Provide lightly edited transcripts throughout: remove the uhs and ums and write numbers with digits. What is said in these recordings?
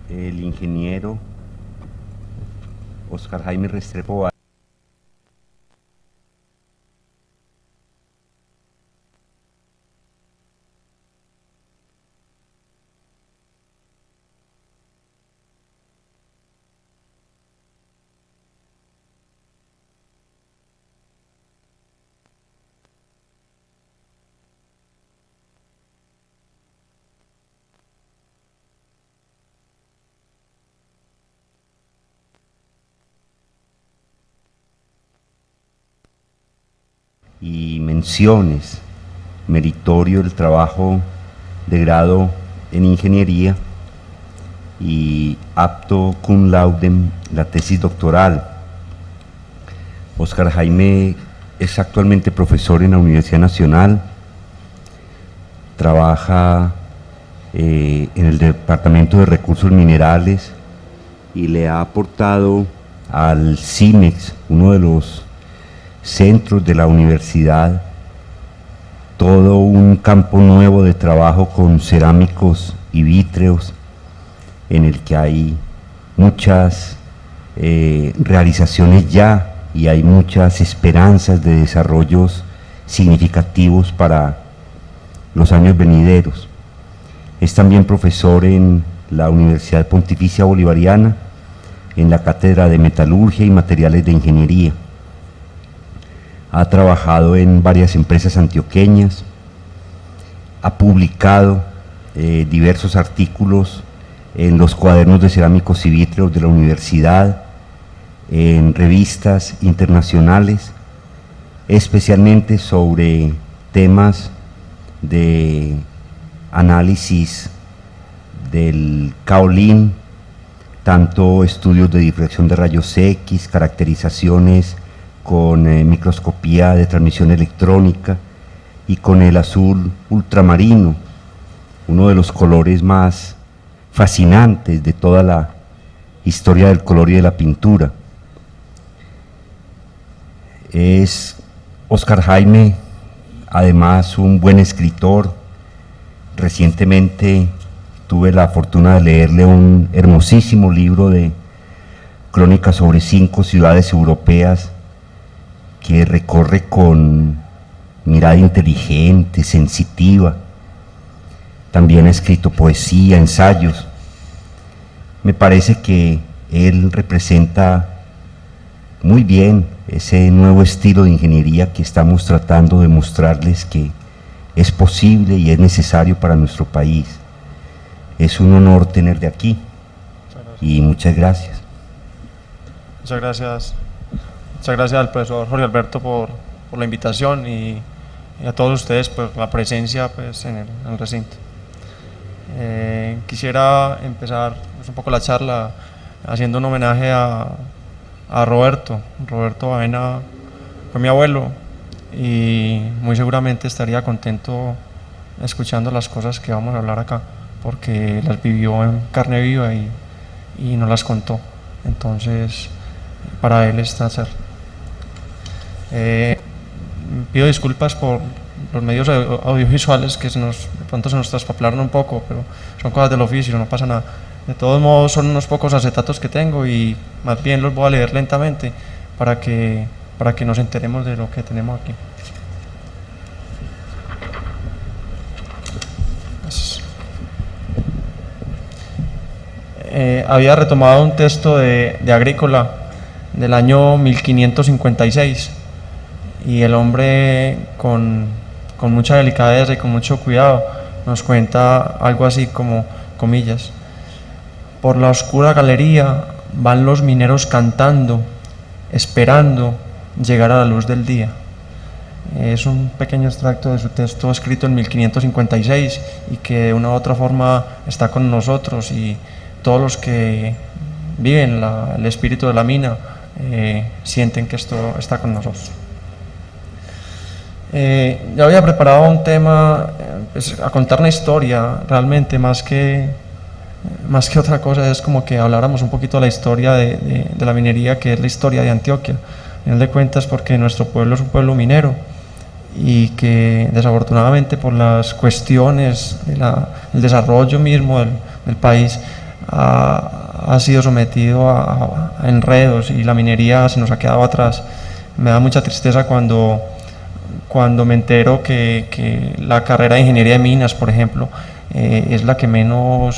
el ingeniero Óscar Jaime Restrepo. Y menciones, meritorio el trabajo de grado en ingeniería y apto cum laude la tesis doctoral. Óscar Jaime es actualmente profesor en la Universidad Nacional, trabaja en el Departamento de Recursos Minerales y le ha aportado al CIMEX, uno de los centros de la universidad, todo un campo nuevo de trabajo con cerámicos y vítreos, en el que hay muchas realizaciones ya y hay muchas esperanzas de desarrollos significativos para los años venideros. Es también profesor en la Universidad Pontificia Bolivariana, en la Cátedra de Metalurgia y Materiales de Ingeniería. Ha trabajado en varias empresas antioqueñas, ha publicado diversos artículos en los cuadernos de cerámicos y vítreos de la universidad, en revistas internacionales, especialmente sobre temas de análisis del kaolín, tanto estudios de difracción de rayos X, caracterizaciones con microscopía de transmisión electrónica y con el azul ultramarino, uno de los colores más fascinantes de toda la historia del color y de la pintura. Es Óscar Jaime, además, un buen escritor. Recientemente tuve la fortuna de leerle un hermosísimo libro de crónicas sobre 5 ciudades europeas que recorre con mirada inteligente, sensitiva. También ha escrito poesía, ensayos. Me parece que él representa muy bien ese nuevo estilo de ingeniería que estamos tratando de mostrarles que es posible y es necesario para nuestro país. Es un honor tenerle aquí y muchas gracias. Muchas gracias. Muchas gracias al profesor Jorge Alberto por la invitación y a todos ustedes por la presencia pues, en el recinto. Quisiera empezar pues, un poco la charla haciendo un homenaje a Roberto. Roberto Baena fue mi abuelo y muy seguramente estaría contento escuchando las cosas que vamos a hablar acá, porque las vivió en carne viva y nos las contó. Entonces, para él está hacer. Pido disculpas por los medios audiovisuales que de pronto se nos traspaplaron un poco, pero son cosas del oficio, no pasa nada. De todos modos, son unos pocos acetatos que tengo y más bien los voy a leer lentamente para que nos enteremos de lo que tenemos aquí. Había retomado un texto de Agrícola del año 1556 y el hombre con mucha delicadeza y con mucho cuidado nos cuenta algo así como, comillas: por la oscura galería van los mineros cantando, esperando llegar a la luz del día. Es un pequeño extracto de su texto escrito en 1556 y que de una u otra forma está con nosotros, y todos los que viven el espíritu de la mina sienten que esto está con nosotros. Yo había preparado un tema pues, a contar una historia, realmente más que otra cosa es como que habláramos un poquito de la historia de la minería, que es la historia de Antioquia. A final de cuentas, porque nuestro pueblo es un pueblo minero y que desafortunadamente por las cuestiones del desarrollo mismo del país ha sido sometido a enredos y la minería se nos ha quedado atrás. Me da mucha tristeza cuando me entero que la carrera de ingeniería de minas, por ejemplo, es la que menos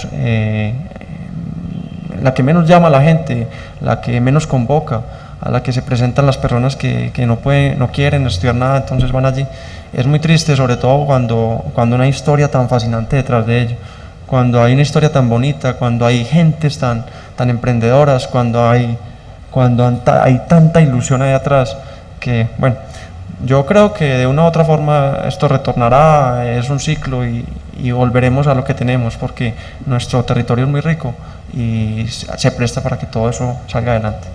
llama a la gente, la que menos convoca, a la que se presentan las personas que no quieren estudiar nada, entonces van allí. Es muy triste, sobre todo cuando no hay historia tan fascinante detrás de ello, cuando hay una historia tan bonita, cuando hay gentes tan emprendedoras, cuando hay tanta ilusión ahí atrás, que bueno, yo creo que de una u otra forma esto retornará, es un ciclo y volveremos a lo que tenemos, porque nuestro territorio es muy rico y se presta para que todo eso salga adelante.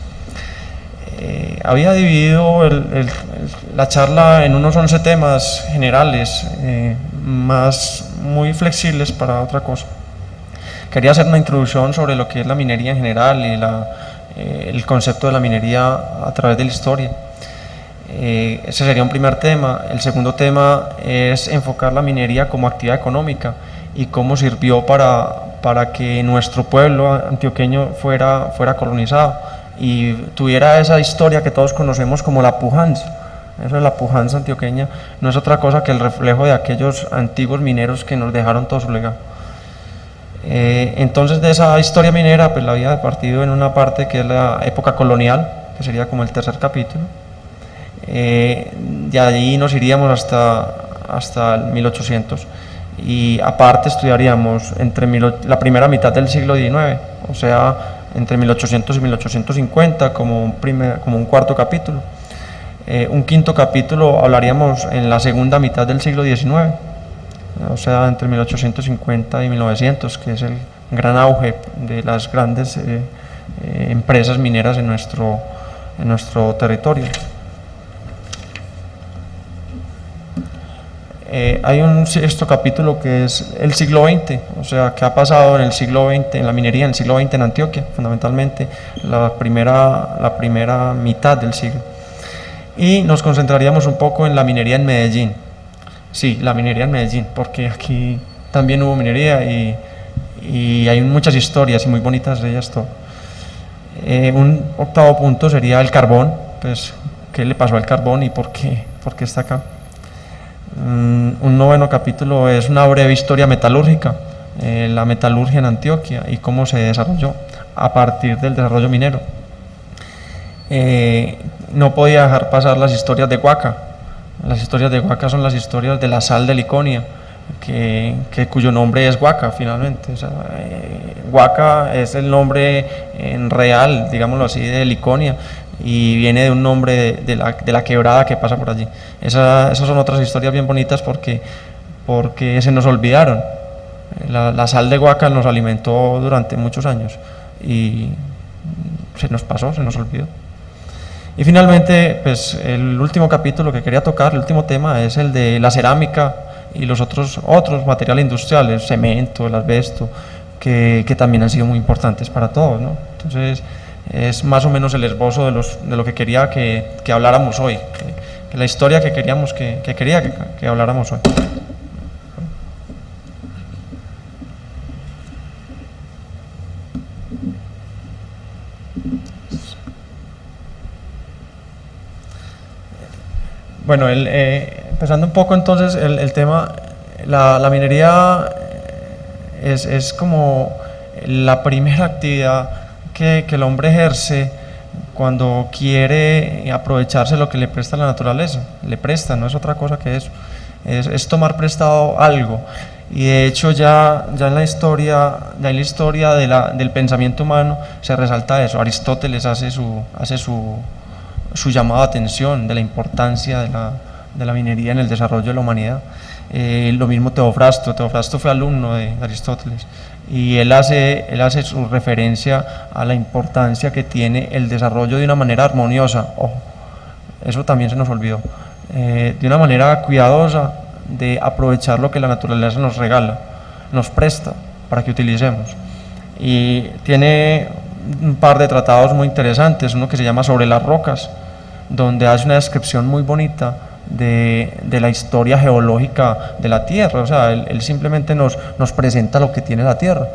Había dividido la charla en unos 11 temas generales, muy flexibles para otra cosa. Quería hacer una introducción sobre lo que es la minería en general y el concepto de la minería a través de la historia. Ese sería un primer tema. El segundo tema es enfocar la minería como actividad económica y cómo sirvió para que nuestro pueblo antioqueño fuera colonizado y tuviera esa historia que todos conocemos como la pujanza. Eso de la pujanza antioqueña no es otra cosa que el reflejo de aquellos antiguos mineros que nos dejaron todo su legado. Entonces, de esa historia minera, pues la había partido en una parte que es la época colonial, que sería como el tercer capítulo. De allí nos iríamos hasta el 1800 y aparte estudiaríamos la primera mitad del siglo XIX, o sea, entre 1800 y 1850 como un cuarto capítulo. Un quinto capítulo hablaríamos en la segunda mitad del siglo XIX, o sea, entre 1850 y 1900, que es el gran auge de las grandes empresas mineras en nuestro territorio. Hay un sexto capítulo que es el siglo XX, o sea, qué ha pasado en el siglo XX, en la minería en el siglo XX en Antioquia, fundamentalmente la primera mitad del siglo. Y nos concentraríamos un poco en la minería en Medellín. Sí, la minería en Medellín, porque aquí también hubo minería y hay muchas historias y muy bonitas de ellas todo. Un octavo punto sería el carbón, pues qué le pasó al carbón y por qué está acá. Un noveno capítulo es una breve historia metalúrgica, la metalurgia en Antioquia y cómo se desarrolló a partir del desarrollo minero. No podía dejar pasar las historias de Huaca. Las historias de Huaca son las historias de la sal de Liconia, cuyo nombre es Huaca finalmente. O sea, Huaca es el nombre en real, digámoslo así, de Liconia, y viene de un nombre de la quebrada que pasa por allí. Esas son otras historias bien bonitas porque se nos olvidaron. La sal de Huaca nos alimentó durante muchos años y se nos pasó, se nos olvidó. Y finalmente, pues el último capítulo que quería tocar, el último tema, es el de la cerámica y los otros materiales industriales, cemento, el asbesto, que también han sido muy importantes para todos, ¿no? Entonces, es más o menos el esbozo de lo que quería que habláramos hoy, que la historia que quería que habláramos hoy. Bueno, empezando un poco entonces el tema, la minería es como la primera actividad que el hombre ejerce cuando quiere aprovecharse lo que le presta la naturaleza. Le presta, no es otra cosa que eso, es tomar prestado algo. Y de hecho ya en la historia del pensamiento humano se resalta eso. Aristóteles hace su llamado a atención de la importancia de la minería en el desarrollo de la humanidad. Lo mismo Teofrasto fue alumno de Aristóteles y él hace su referencia a la importancia que tiene el desarrollo de una manera armoniosa. Ojo, eso también se nos olvidó, de una manera cuidadosa, de aprovechar lo que la naturaleza nos regala, nos presta para que utilicemos. Y tiene un par de tratados muy interesantes, uno que se llama Sobre las rocas, donde hace una descripción muy bonita de la historia geológica de la Tierra. O sea, él simplemente nos presenta lo que tiene la Tierra.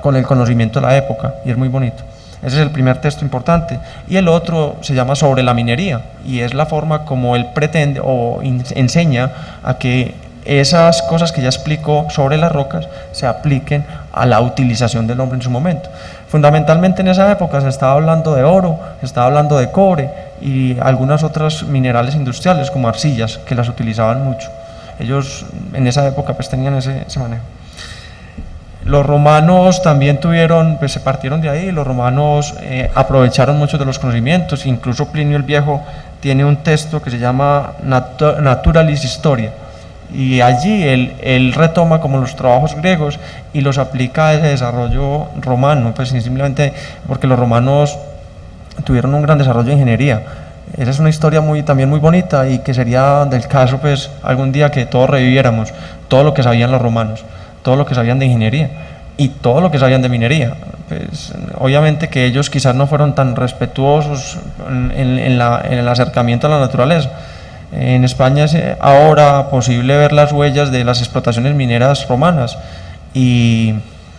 con el conocimiento de la época, y es muy bonito. Ese es el primer texto importante. Y el otro se llama Sobre la minería, y es la forma como él pretende o enseña a que esas cosas que ya explicó sobre las rocas se apliquen a la utilización del hombre en su momento. Fundamentalmente en esa época se estaba hablando de oro, se estaba hablando de cobre y algunas otras minerales industriales como arcillas, que las utilizaban mucho. Ellos en esa época pues tenían ese manejo. Los romanos también tuvieron, pues se partieron de ahí. Los romanos aprovecharon muchos de los conocimientos. Incluso Plinio el Viejo tiene un texto que se llama Naturalis Historia, y allí él retoma como los trabajos griegos y los aplica a ese desarrollo romano, pues simplemente porque los romanos tuvieron un gran desarrollo de ingeniería. Esa es una historia también muy bonita, y que sería del caso pues algún día que todos reviviéramos todo lo que sabían los romanos, todo lo que sabían de ingeniería y todo lo que sabían de minería. Pues, obviamente que ellos quizás no fueron tan respetuosos en el acercamiento a la naturaleza. En España es ahora posible ver las huellas de las explotaciones mineras romanas, y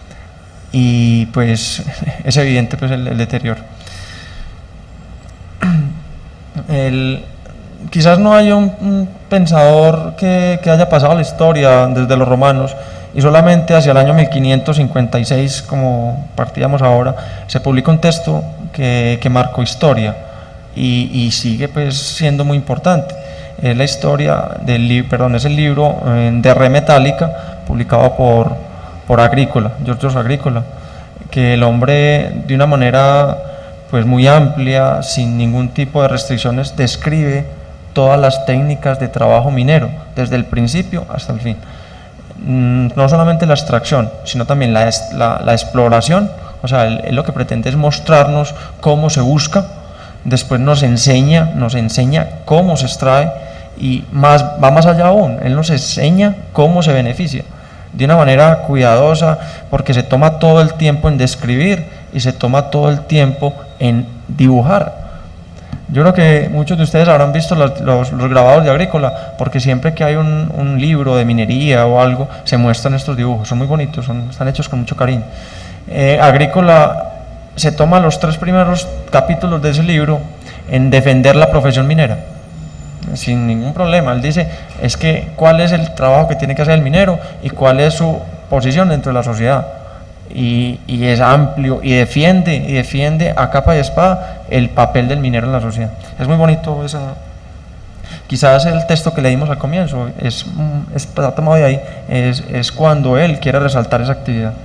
pues es evidente pues el deterioro. Quizás no haya un pensador que haya pasado a la historia desde los romanos, y solamente hacia el año 1556, como partíamos ahora, se publica un texto que marcó historia y sigue pues siendo muy importante. Es la historia es el libro de Re Metálica, publicado por Agrícola, Georgios Agrícola, que el hombre de una manera pues muy amplia, sin ningún tipo de restricciones, describe todas las técnicas de trabajo minero, desde el principio hasta el fin. No solamente la extracción, sino también la exploración. O sea, él lo que pretende es mostrarnos cómo se busca, después nos enseña cómo se extrae, y va más allá aún, él nos enseña cómo se beneficia, de una manera cuidadosa, porque se toma todo el tiempo en describir y se toma todo el tiempo en dibujar. Yo creo que muchos de ustedes habrán visto los grabados de Agrícola, porque siempre que hay un libro de minería o algo, se muestran estos dibujos, son muy bonitos, están hechos con mucho cariño. Agrícola se toma los 3 primeros capítulos de ese libro en defender la profesión minera, sin ningún problema. Él dice, es que cuál es el trabajo que tiene que hacer el minero y cuál es su posición dentro de la sociedad. Y es amplio y defiende a capa y espada el papel del minero en la sociedad. Es muy bonito quizás el texto que leímos al comienzo está tomado de ahí, es cuando él quiere resaltar esa actividad.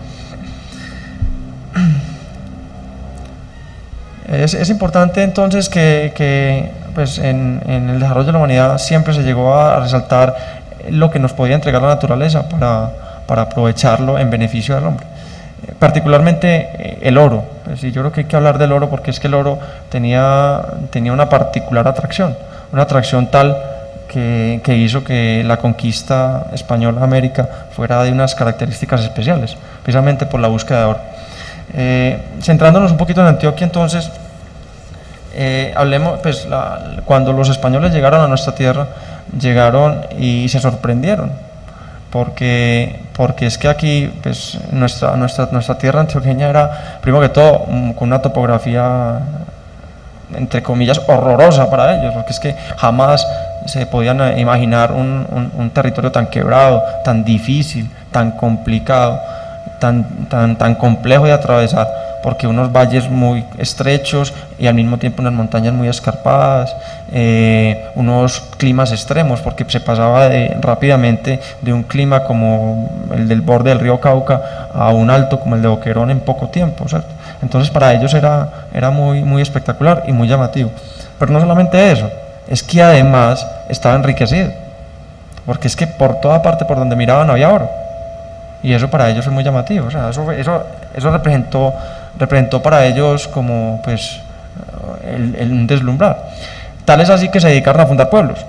Es importante entonces que pues en el desarrollo de la humanidad siempre se llegó a resaltar lo que nos podía entregar la naturaleza para aprovecharlo en beneficio del hombre. Particularmente el oro. Pues sí, yo creo que hay que hablar del oro, porque es que el oro tenía una particular atracción, una atracción tal que hizo que la conquista española de América fuera de unas características especiales, precisamente por la búsqueda de oro. Centrándonos un poquito en Antioquia, entonces, hablemos, pues cuando los españoles llegaron a nuestra tierra, llegaron y se sorprendieron, porque es que aquí pues nuestra tierra antioqueña era, primero que todo, con una topografía entre comillas horrorosa para ellos, porque es que jamás se podían imaginar un territorio tan quebrado, tan difícil, tan complicado, tan complejo de atravesar, porque unos valles muy estrechos y al mismo tiempo unas montañas muy escarpadas, unos climas extremos, porque se pasaba rápidamente de un clima como el del borde del río Cauca a un alto como el de Boquerón en poco tiempo, ¿cierto? Entonces para ellos era muy espectacular y muy llamativo. Pero no solamente eso, es que además estaba enriquecido, porque es que por toda parte por donde miraban había oro, y eso para ellos es muy llamativo. O sea, eso representó para ellos como pues un deslumbrar. Tal es así que se dedicaron a fundar pueblos.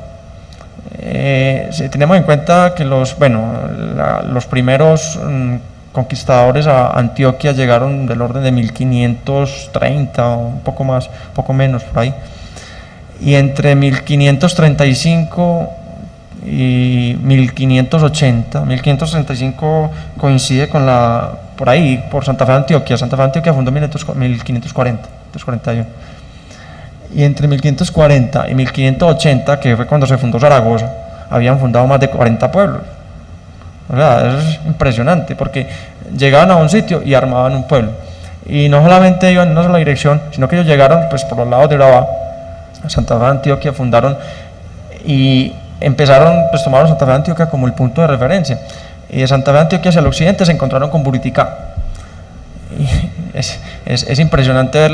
Si tenemos en cuenta que los primeros conquistadores a Antioquia llegaron del orden de 1530 o un poco más, poco menos por ahí, y entre 1535 y 1535 coincide con la por ahí, por Santa Fe de Antioquia. Santa Fe de Antioquia fundó en 1541. Y entre 1540 y 1580, que fue cuando se fundó Zaragoza, habían fundado más de 40 pueblos. O sea, eso es impresionante, porque llegaban a un sitio y armaban un pueblo. Y no solamente iban en una sola dirección, sino que ellos llegaron pues por los lados de Urabá, a Santa Fe de Antioquia, fundaron y empezaron, pues tomaron Santa Fe de Antioquia como el punto de referencia. Y de Santa Fe de Antioquia hacia el occidente se encontraron con Buriticá. Y es impresionante ver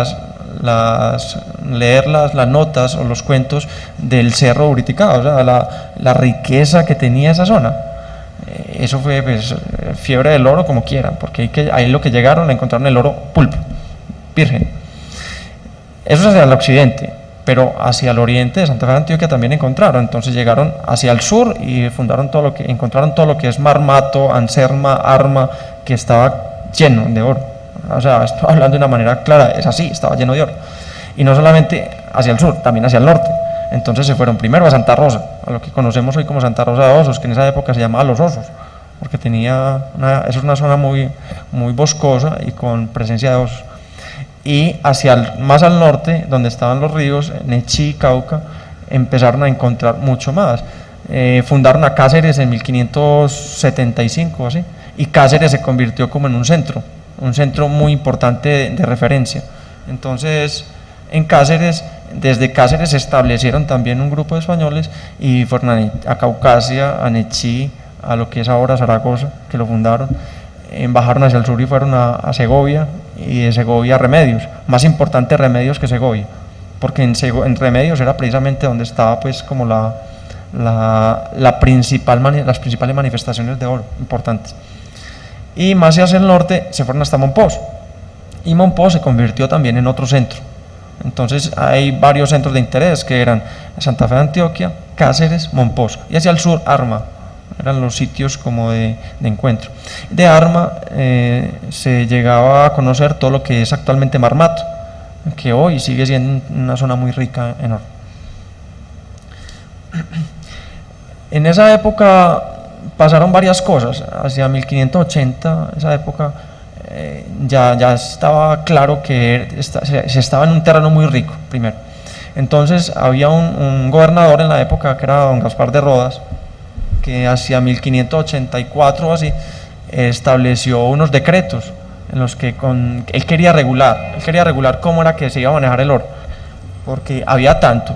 leer las notas o los cuentos del cerro Buriticá, o sea, la riqueza que tenía esa zona. Eso fue pues, fiebre del oro como quieran, porque ahí lo que llegaron encontraron el oro pulpo, virgen. Eso es hacia el occidente, pero hacia el oriente de Santa Fe de Antioquia también encontraron. Entonces llegaron hacia el sur y encontraron todo lo que es Marmato, Anserma, Arma, que estaba lleno de oro. O sea, estoy hablando de una manera clara, es así, estaba lleno de oro. Y no solamente hacia el sur, también hacia el norte. Entonces se fueron primero a Santa Rosa, a lo que conocemos hoy como Santa Rosa de Osos, que en esa época se llamaba Los Osos, porque eso es una zona muy, muy boscosa y con presencia de osos. Y más al norte, donde estaban los ríos, Nechí, Cauca, empezaron a encontrar mucho más. Fundaron a Cáceres en 1575, así, y Cáceres se convirtió como en un centro muy importante de referencia. Entonces, en Cáceres, desde Cáceres se establecieron también un grupo de españoles y fueron a Caucasia, a Nechí, a lo que es ahora Zaragoza, que lo fundaron. Bajaron hacia el sur y fueron a Segovia, y de Segovia a Remedios. Más importante Remedios que Segovia, porque en Remedios era precisamente donde estaba pues como las principales manifestaciones de oro importantes. Y más hacia el norte se fueron hasta Monpós, y Monpós se convirtió también en otro centro. Entonces hay varios centros de interés que eran Santa Fe de Antioquia, Cáceres, Monpós, y hacia el sur Arma, eran los sitios como de encuentro. De Arma se llegaba a conocer todo lo que es actualmente Marmato, que hoy sigue siendo una zona muy rica en oro. En esa época pasaron varias cosas. Hacia 1580, esa época, ya estaba claro que se estaba en un terreno muy rico, primero. Entonces había un gobernador en la época que era don Gaspar de Rodas, que hacia 1584 o así estableció unos decretos en los que él quería regular cómo era que se iba a manejar el oro, porque había tanto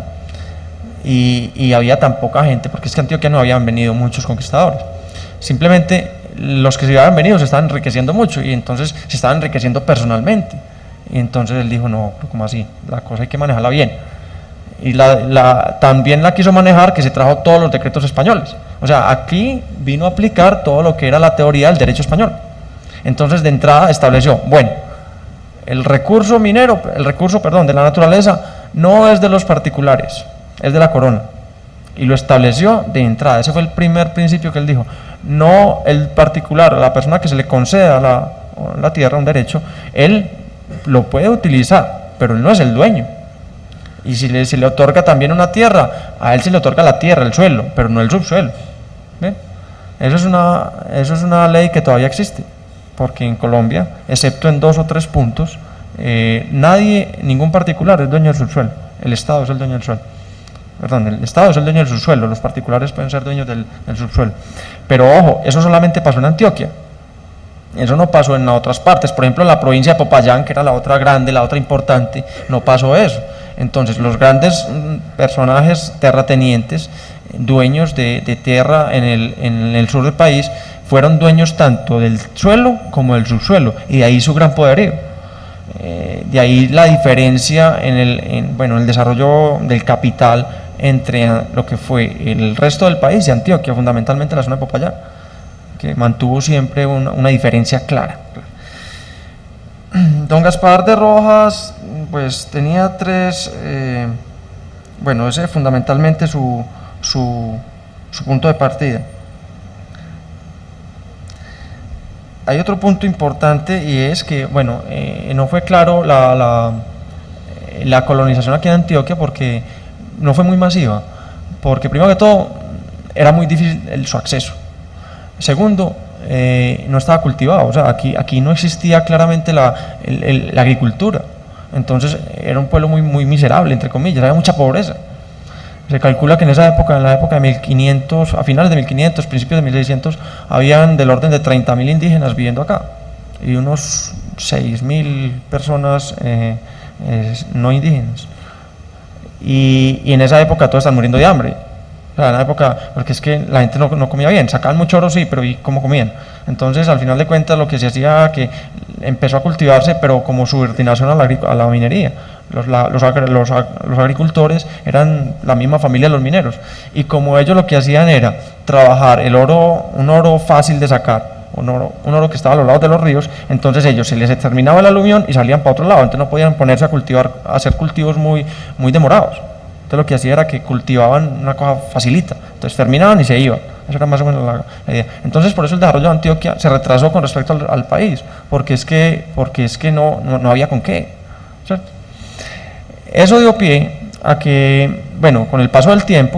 y había tan poca gente, porque es que a Antioquia no habían venido muchos conquistadores, simplemente los que se habían venido se estaban enriqueciendo mucho, y entonces se estaban enriqueciendo personalmente, y entonces él dijo, no, ¿cómo así? La cosa hay que manejarla bien. Y también la quiso manejar, que se trajo todos los decretos españoles. O sea, aquí vino a aplicar todo lo que era la teoría del derecho español. Entonces, de entrada estableció, bueno, el recurso de la naturaleza no es de los particulares, es de la corona. Y lo estableció de entrada. Ese fue el primer principio que él dijo. No el particular, la persona que se le conceda la tierra, un derecho, él lo puede utilizar, pero él no es el dueño. Y si le otorga también una tierra, a él se le otorga la tierra, el suelo, pero no el subsuelo. ¿Ven? Eso es una ley que todavía existe, porque en Colombia, excepto en 2 o 3 puntos, ningún particular es dueño del subsuelo. El Estado es el dueño del suelo. Perdón, el Estado es el dueño del subsuelo, los particulares pueden ser dueños del subsuelo. Pero ojo, eso solamente pasó en Antioquia. Eso no pasó en otras partes. Por ejemplo, en la provincia de Popayán, que era la otra grande, la otra importante, no pasó eso. Entonces, los grandes personajes terratenientes, dueños de tierra en el sur del país, fueron dueños tanto del suelo como del subsuelo, y de ahí su gran poderío. De ahí la diferencia en el desarrollo del capital entre lo que fue el resto del país y Antioquia, fundamentalmente la zona de Popayán, que mantuvo siempre una diferencia clara. Don Gaspar de Rodas pues tenía ese fundamentalmente su punto de partida. Hay otro punto importante, y es que no fue claro la colonización aquí en Antioquia, porque no fue muy masiva, porque primero que todo era muy difícil su acceso. Segundo, no estaba cultivado, o sea, aquí no existía claramente la agricultura. Entonces era un pueblo muy miserable, entre comillas, había mucha pobreza. Se calcula que en esa época, en la época de 1500, a finales de 1500, principios de 1600, habían del orden de 30.000 indígenas viviendo acá y unos 6.000 personas no indígenas. Y en esa época todos están muriendo de hambre. O sea, en la época, porque es que la gente no comía bien, sacaban mucho oro, sí, pero ¿y cómo comían? Entonces, al final de cuentas, lo que se hacía, que empezó a cultivarse, pero como subordinación a la minería. Los agricultores eran la misma familia de los mineros, y como ellos lo que hacían era trabajar el oro, un oro fácil de sacar, un oro que estaba a los lados de los ríos, entonces ellos se les terminaba el aluvión y salían para otro lado, entonces no podían ponerse a cultivar, a hacer cultivos muy demorados. Entonces lo que hacía era que cultivaban una cosa facilita, entonces terminaban y se iban. Eso era más o menos la idea. Entonces por eso el desarrollo de Antioquia se retrasó con respecto al país, porque es que no había con qué, ¿cierto? Eso dio pie a que, bueno, con el paso del tiempo,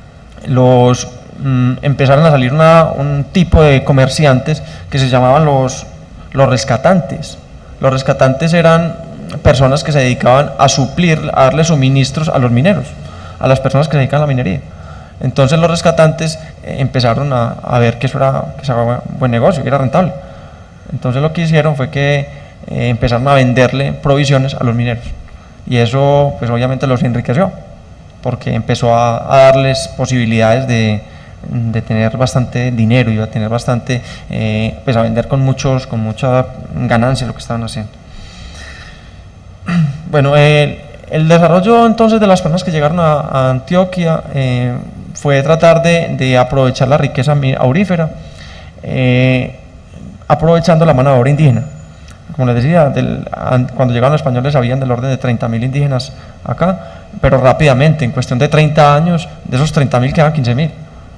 empezaron a salir un tipo de comerciantes que se llamaban los rescatantes. Los rescatantes eran personas que se dedicaban a a darle suministros a los mineros, a las personas que se dedican a la minería. Entonces los rescatantes empezaron a ver que eso era un buen negocio, que era rentable. Entonces lo que hicieron fue que empezaron a venderle provisiones a los mineros, y eso pues obviamente los enriqueció, porque empezó a darles posibilidades de tener bastante dinero y a tener bastante, pues a vender con mucha ganancia lo que estaban haciendo. Bueno, el desarrollo entonces de las personas que llegaron a Antioquia fue tratar de aprovechar la riqueza aurífera, aprovechando la mano de obra indígena. Como les decía, cuando llegaron los españoles habían del orden de 30.000 indígenas acá, pero rápidamente, en cuestión de 30 años, de esos 30.000 quedaban 15.000.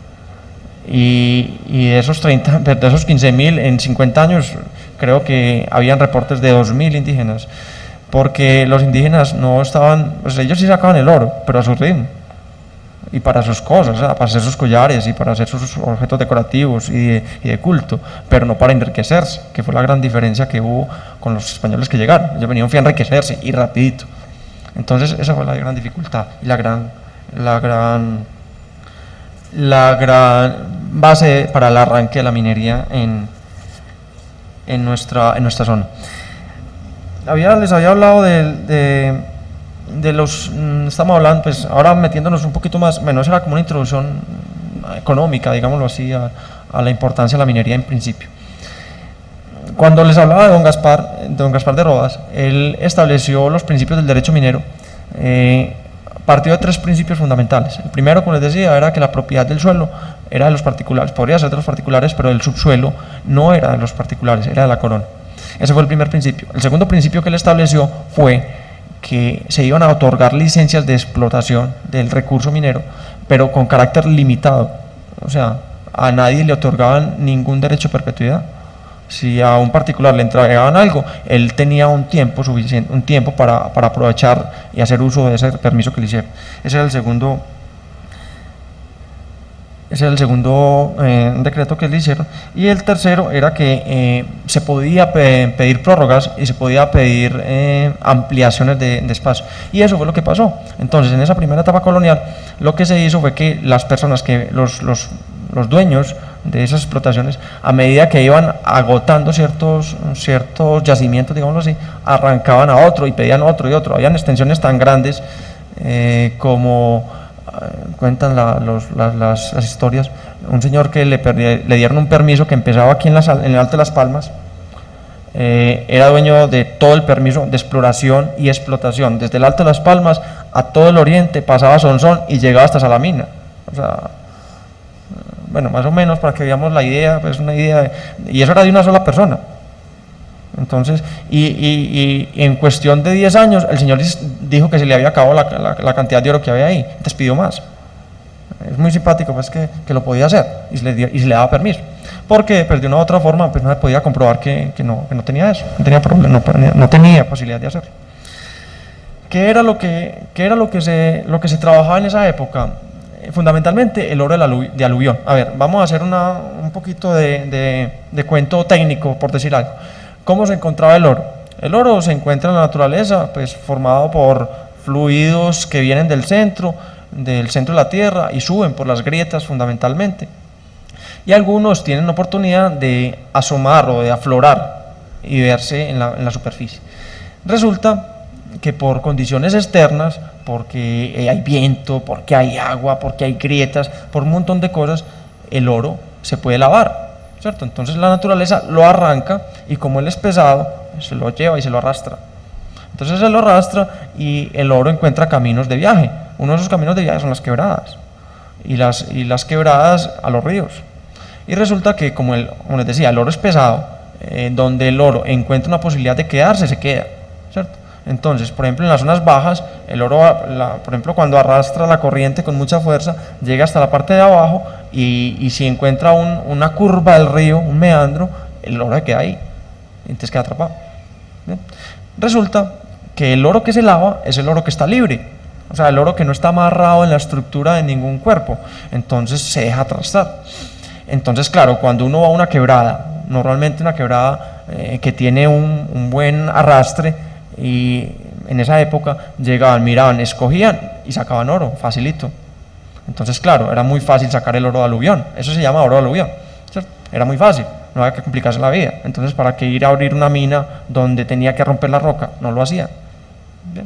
Y de esos 15.000 en 50 años creo que habían reportes de 2.000 indígenas, porque los indígenas no estaban, pues ellos sí sacaban el oro, pero a su ritmo y para sus cosas, o sea, para hacer sus collares y para hacer sus objetos decorativos y de culto, pero no para enriquecerse, que fue la gran diferencia que hubo con los españoles que llegaron. Ellos venían a enriquecerse y rapidito. Entonces esa fue la gran dificultad y la gran base para el arranque de la minería en nuestra zona. Les había hablado estamos hablando, pues ahora metiéndonos un poquito más, menos era como una introducción económica, digámoslo así, a la importancia de la minería en principio. Cuando les hablaba de don Gaspar de Rodas, él estableció los principios del derecho minero, partió de 3 principios fundamentales. El primero, como les decía, era que la propiedad del suelo era de los particulares, podría ser de los particulares, pero el subsuelo no era de los particulares, era de la corona. Ese fue el primer principio. El segundo principio que él estableció fue que se iban a otorgar licencias de explotación del recurso minero, pero con carácter limitado. O sea, a nadie le otorgaban ningún derecho a perpetuidad. Si a un particular le entregaban algo, él tenía un tiempo suficiente, un tiempo para aprovechar y hacer uso de ese permiso que le hicieron. Ese era el segundo decreto que le hicieron. Y el tercero era que se podía pedir prórrogas y se podía pedir ampliaciones de espacio, y eso fue lo que pasó. Entonces en esa primera etapa colonial lo que se hizo fue que las personas, que los dueños de esas explotaciones, a medida que iban agotando ciertos yacimientos, digámoslo así, arrancaban a otro y pedían otro y otro. Habían extensiones tan grandes como cuentan las historias, un señor que le dieron un permiso que empezaba aquí en el Alto de las Palmas, era dueño de todo el permiso de exploración y explotación, desde el Alto de las Palmas a todo el oriente, pasaba a Sonsón y llegaba hasta Salamina. O sea, bueno, más o menos para que veamos la idea, pues una idea, y eso era de una sola persona. Entonces, y en cuestión de 10 años, el señor dijo que se le había acabado la cantidad de oro que había ahí, entonces pidió más. Es muy simpático, pues, que lo podía hacer y se le daba permiso, porque pues, de una u otra forma pues, no se podía comprobar que no tenía eso, no tenía problema, no tenía posibilidad de hacerlo. ¿Qué era lo que se trabajaba en esa época? fundamentalmente el oro de aluvión. A ver, vamos a hacer un poquito de cuento técnico, por decir algo. ¿Cómo se encontraba el oro? El oro se encuentra en la naturaleza, pues formado por fluidos que vienen del centro de la Tierra y suben por las grietas fundamentalmente. Y algunos tienen oportunidad de asomar o de aflorar y verse en la superficie. Resulta que por condiciones externas, porque hay viento, porque hay agua, porque hay grietas, por un montón de cosas, el oro se puede lavar, ¿cierto? Entonces la naturaleza lo arranca y como él es pesado, se lo lleva y se lo arrastra. Entonces se lo arrastra y el oro encuentra caminos de viaje. Uno de esos caminos de viaje son las quebradas y las quebradas a los ríos. Y resulta que, como les decía, el oro es pesado, donde el oro encuentra una posibilidad de quedarse, se queda, ¿cierto? Entonces, por ejemplo, en las zonas bajas, el oro, por ejemplo, cuando arrastra la corriente con mucha fuerza, llega hasta la parte de abajo y si encuentra una curva del río, un meandro, el oro se queda ahí, entonces queda atrapado. ¿Bien? Resulta que el oro que se lava es el oro que está libre, o sea, el oro que no está amarrado en la estructura de ningún cuerpo, entonces se deja arrastrar. Entonces, claro, cuando uno va a una quebrada, normalmente una quebrada que tiene un buen arrastre, y en esa época llegaban, miraban, escogían y sacaban oro, facilito. Entonces, claro, era muy fácil sacar el oro de aluvión, eso se llama oro de aluvión, ¿cierto? Era muy fácil, no había que complicarse la vida. Entonces, ¿para qué ir a abrir una mina donde tenía que romper la roca? No lo hacía. Bien.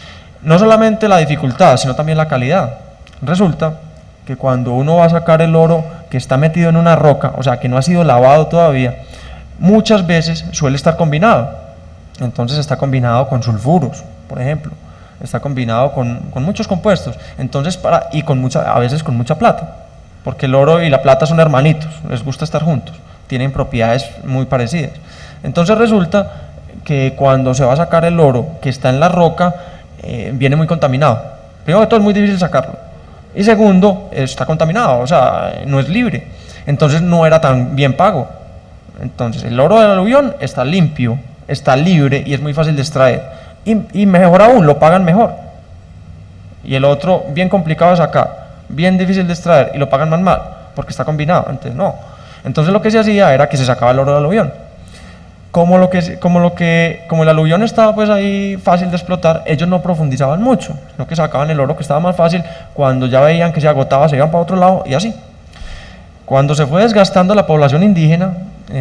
No solamente la dificultad, sino también la calidad. Resulta que cuando uno va a sacar el oro que está metido en una roca, o sea, que no ha sido lavado todavía, muchas veces suele estar combinado. Entonces está combinado con sulfuros, por ejemplo, está combinado con muchos compuestos, entonces a veces con mucha plata, porque el oro y la plata son hermanitos, les gusta estar juntos, tienen propiedades muy parecidas. Entonces resulta que cuando se va a sacar el oro que está en la roca, viene muy contaminado. Primero de todo es muy difícil sacarlo, y segundo, está contaminado, o sea, no es libre, entonces no era tan bien pago. Entonces el oro del aluvión está limpio, está libre y es muy fácil de extraer, y mejor aún, lo pagan mejor. Y el otro, bien complicado de sacar, bien difícil de extraer, y lo pagan más mal, porque está combinado. Entonces no. Entonces lo que se hacía era que se sacaba el oro del aluvión. Como el aluvión estaba pues ahí fácil de explotar, ellos no profundizaban mucho, sino que sacaban el oro que estaba más fácil. Cuando ya veían que se agotaba, se iban para otro lado, y así. Cuando se fue desgastando la población indígena,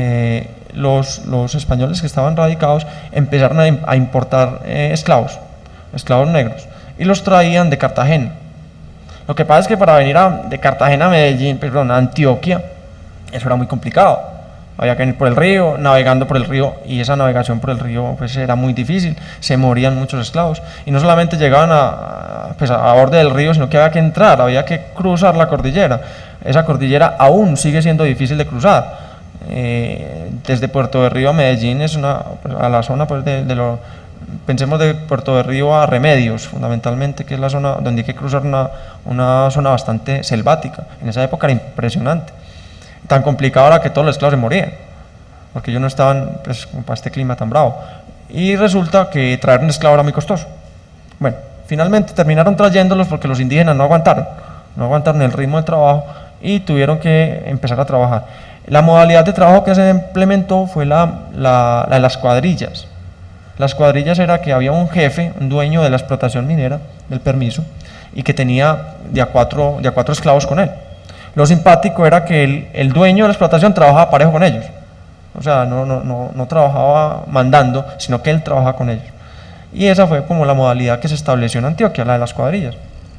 los españoles que estaban radicados empezaron a importar esclavos negros, y los traían de Cartagena. Lo que pasa es que para venir de Cartagena a Medellín, a Antioquia, eso era muy complicado. Había que venir por el río, navegando por el río, y esa navegación por el río pues era muy difícil, se morían muchos esclavos, y no solamente llegaban a borde del río, sino que había que entrar, había que cruzar la cordillera. Esa cordillera aún sigue siendo difícil de cruzar. Desde Puerto de Río a Medellín es a la zona pues pensemos de Puerto de Río a Remedios fundamentalmente, que es la zona donde hay que cruzar una zona bastante selvática. En esa época era impresionante, tan complicado era que todos los esclavos se morían, porque ellos no estaban pues para este clima tan bravo, y resulta que traer un esclavo era muy costoso. Bueno, finalmente terminaron trayéndolos porque los indígenas no aguantaron el ritmo del trabajo y tuvieron que empezar a trabajar. La modalidad de trabajo que se implementó fue la de las cuadrillas. Las cuadrillas era que había un jefe, un dueño de la explotación minera, del permiso, y que tenía de a cuatro esclavos con él. Lo simpático era que el dueño de la explotación trabajaba parejo con ellos, o sea, no trabajaba mandando, sino que él trabajaba con ellos. Y esa fue como la modalidad que se estableció en Antioquia, la de las cuadrillas.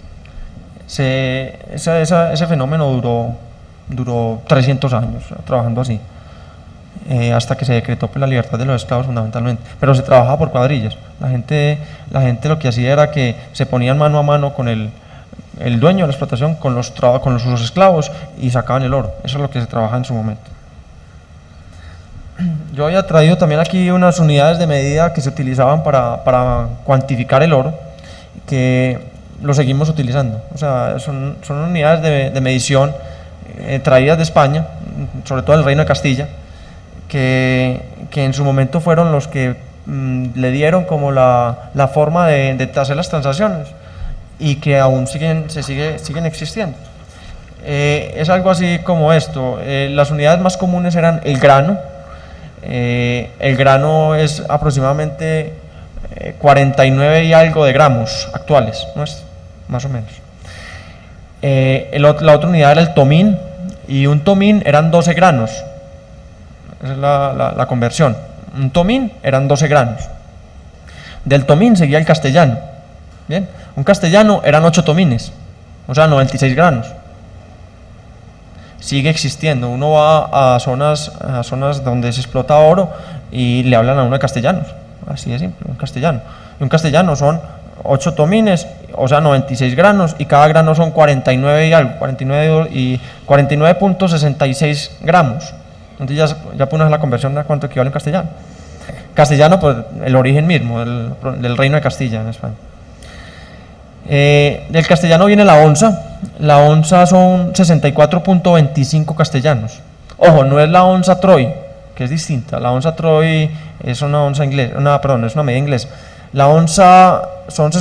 Ese fenómeno duró 300 años trabajando así, hasta que se decretó pues la libertad de los esclavos fundamentalmente, pero se trabajaba por cuadrillas. La gente lo que hacía era que se ponían mano a mano con el dueño de la explotación, con los esclavos, y sacaban el oro. Eso es lo que se trabajaba en su momento. Yo había traído también aquí unas unidades de medida que se utilizaban para cuantificar el oro, que lo seguimos utilizando. O sea, son unidades de medición traídas de España, sobre todo del Reino de Castilla, que en su momento fueron los que le dieron como la forma de hacer las transacciones. y que aún siguen existiendo. Es algo así como esto. Las unidades más comunes eran el grano. El grano es aproximadamente 49 y algo de gramos actuales, ¿no es? Más o menos. La otra unidad era el tomín, y un tomín eran 12 granos. Esa es la conversión. Un tomín eran 12 granos. Del tomín seguía el castellano. Bien, un castellano eran 8 tomines, o sea, 96 granos. Sigue existiendo. Uno va a zonas donde se explota oro y le hablan a uno de castellanos. Así de simple, un castellano. Y un castellano son 8 tomines, o sea, 96 granos, y cada grano son 49 y algo, 49.66 gramos. Entonces ya pones la conversión a cuánto equivale en castellano. Castellano, pues el origen mismo del reino de Castilla en España. Del castellano viene la onza. La onza son 64.25 castellanos. Ojo, no es la onza Troy, que es distinta. La onza Troy es una onza inglesa, es una medida inglesa. La onza son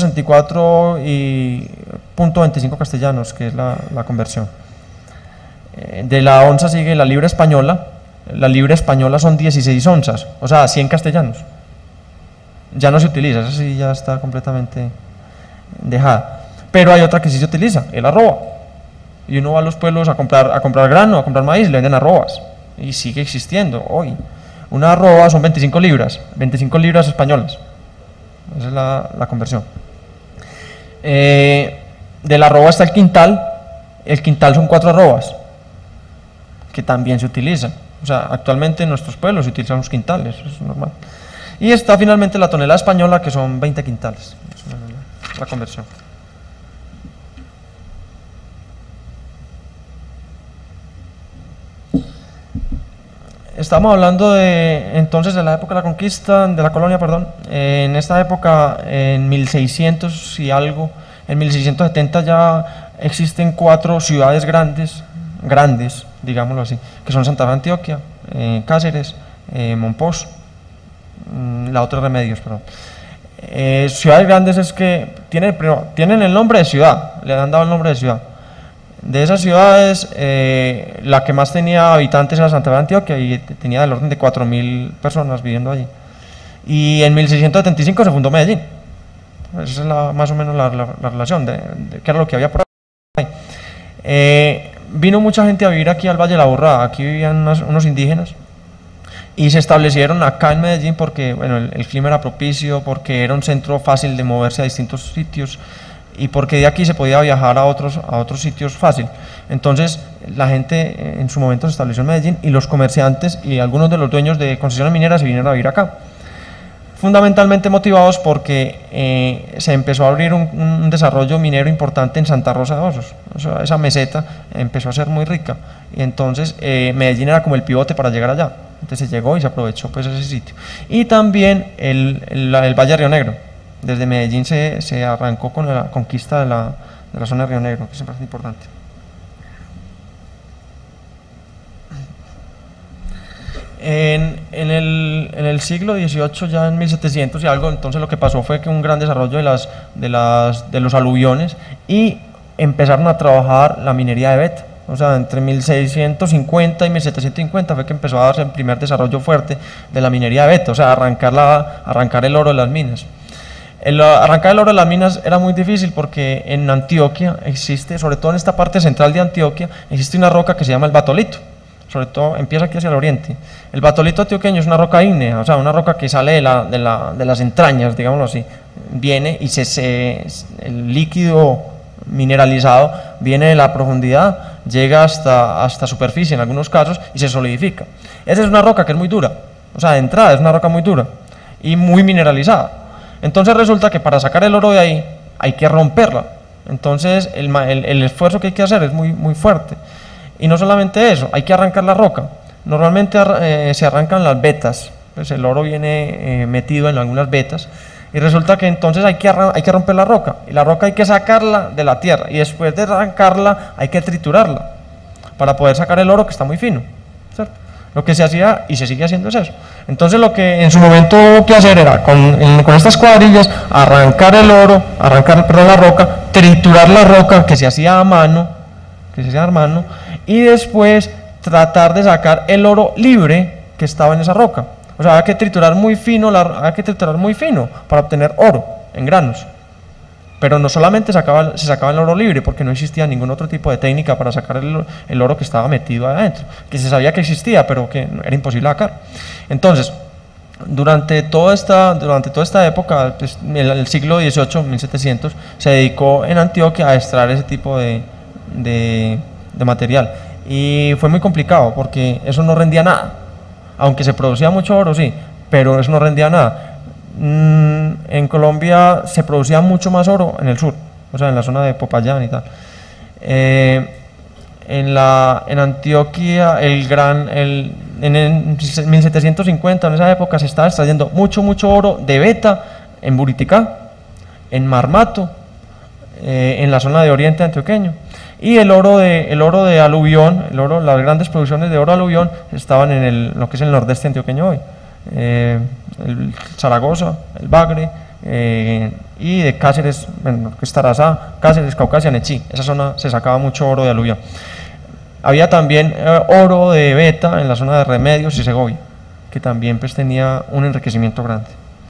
64.25 castellanos, que es la conversión. De la onza sigue la libra española. La libra española son 16 onzas, o sea, 100 castellanos. Ya no se utiliza, esa sí ya está completamente dejada. Pero hay otra que sí se utiliza, el arroba. Y uno va a los pueblos a comprar grano, a comprar maíz, le venden arrobas. Y sigue existiendo hoy. Una arroba son 25 libras españolas. Esa es la conversión. Del arroba está el quintal. El quintal son 4 arrobas, que también se utilizan. O sea, actualmente en nuestros pueblos se utilizan los quintales, eso es normal. Y está finalmente la tonelada española, que son 20 quintales. Esa es la conversión. Estamos hablando entonces de la época de la conquista, de la colonia, perdón. En esta época, en 1600 y algo, en 1670 ya existen 4 ciudades grandes, digámoslo así, que son Santa Fe de Antioquia, Cáceres, Monpós, la otra Remedios, perdón. Ciudades grandes es que tienen el nombre de ciudad, le han dado el nombre de ciudad. De esas ciudades, la que más tenía habitantes era Santa Fe de Antioquia, y tenía del orden de 4.000 personas viviendo allí. Y en 1675 se fundó Medellín. Esa es más o menos la relación de qué era lo que había por ahí. Vino mucha gente a vivir aquí al Valle de la Borrada. Aquí vivían unos indígenas y se establecieron acá en Medellín porque bueno, el clima era propicio, porque era un centro fácil de moverse a distintos sitios y porque de aquí se podía viajar a otros sitios fácil. Entonces la gente en su momento se estableció en Medellín, y los comerciantes y algunos de los dueños de concesiones mineras se vinieron a vivir acá, fundamentalmente motivados porque se empezó a abrir un desarrollo minero importante en Santa Rosa de Osos. O sea, esa meseta empezó a ser muy rica, y entonces Medellín era como el pivote para llegar allá. Entonces se llegó y se aprovechó pues ese sitio. Y también el Valle de Río Negro. Desde Medellín se arrancó con la conquista de la zona de Río Negro, que siempre es importante. En el siglo XVIII, ya en 1700 y algo, entonces lo que pasó fue que un gran desarrollo de los aluviones, y empezaron a trabajar la minería de beta. O sea, entre 1650 y 1750 fue que empezó a darse el primer desarrollo fuerte de la minería de beta, o sea, arrancar el oro de las minas. Arrancar el oro de las minas era muy difícil porque en Antioquia existe, sobre todo en esta parte central de Antioquia, existe una roca que se llama el batolito. Sobre todo empieza aquí hacia el oriente. El batolito antioqueño es una roca ígnea, o sea, una roca que sale de las entrañas, digámoslo así. Viene y el líquido mineralizado viene de la profundidad, llega hasta superficie en algunos casos y se solidifica. Esa es una roca que es muy dura, o sea, de entrada es una roca muy dura y muy mineralizada. Entonces resulta que para sacar el oro de ahí hay que romperla. Entonces el esfuerzo que hay que hacer es muy, muy fuerte. Y no solamente eso, hay que arrancar la roca. Normalmente se arrancan las vetas, pues el oro viene metido en algunas vetas, y resulta que entonces hay que romper la roca, y la roca hay que sacarla de la tierra, y después de arrancarla hay que triturarla para poder sacar el oro, que está muy fino, ¿cierto? Lo que se hacía y se sigue haciendo es eso. Entonces lo que en su momento hubo que hacer era con estas cuadrillas arrancar el oro, perdón, la roca, triturar la roca que se hacía a mano, y después tratar de sacar el oro libre que estaba en esa roca. O sea, había que triturar muy fino para obtener oro en granos. Pero no solamente se sacaba el oro libre, porque no existía ningún otro tipo de técnica para sacar el oro que estaba metido adentro, que se sabía que existía, pero que era imposible sacar. Entonces, durante toda esta época, pues, el siglo XVIII, 1700, se dedicó en Antioquia a extraer ese tipo de material. Y fue muy complicado, porque eso no rendía nada. Aunque se producía mucho oro, sí, pero eso no rendía nada. En Colombia se producía mucho más oro en el sur, o sea, en la zona de Popayán y tal. En Antioquia, en 1750, en esa época, se estaba extrayendo mucho oro de beta en Buriticá, en Marmato, en la zona de Oriente Antioqueño. Y el oro de aluvión, las grandes producciones de oro aluvión estaban en lo que es el nordeste antioqueño hoy. El Zaragoza, el Bagre, y de Cáceres, bueno, que es Tarazá, Cáceres, Caucasia, Nechí. Esa zona se sacaba mucho oro de aluvión. Había también oro de beta en la zona de Remedios y Segovia, que también pues tenía un enriquecimiento grande.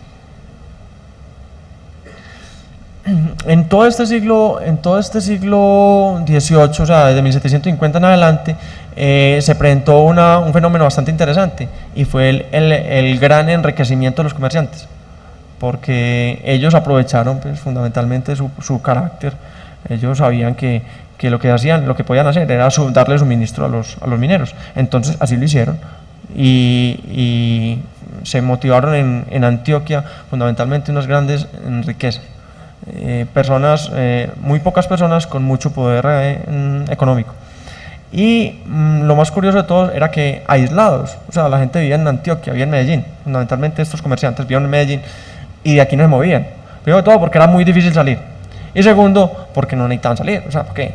En todo este siglo XVIII, o sea, desde 1750 en adelante, se presentó un fenómeno bastante interesante, y fue el gran enriquecimiento de los comerciantes, porque ellos aprovecharon pues, fundamentalmente su carácter. Ellos sabían que lo que podían hacer era darle suministro a los mineros. Entonces así lo hicieron, y se motivaron en Antioquia fundamentalmente unas grandes riquezas. Muy pocas personas con mucho poder económico. Y lo más curioso de todo era que aislados, o sea, la gente vivía en Antioquia, vivía en Medellín, fundamentalmente estos comerciantes vivían en Medellín, y de aquí no se movían. Primero de todo porque era muy difícil salir, y segundo porque no necesitaban salir, o sea, porque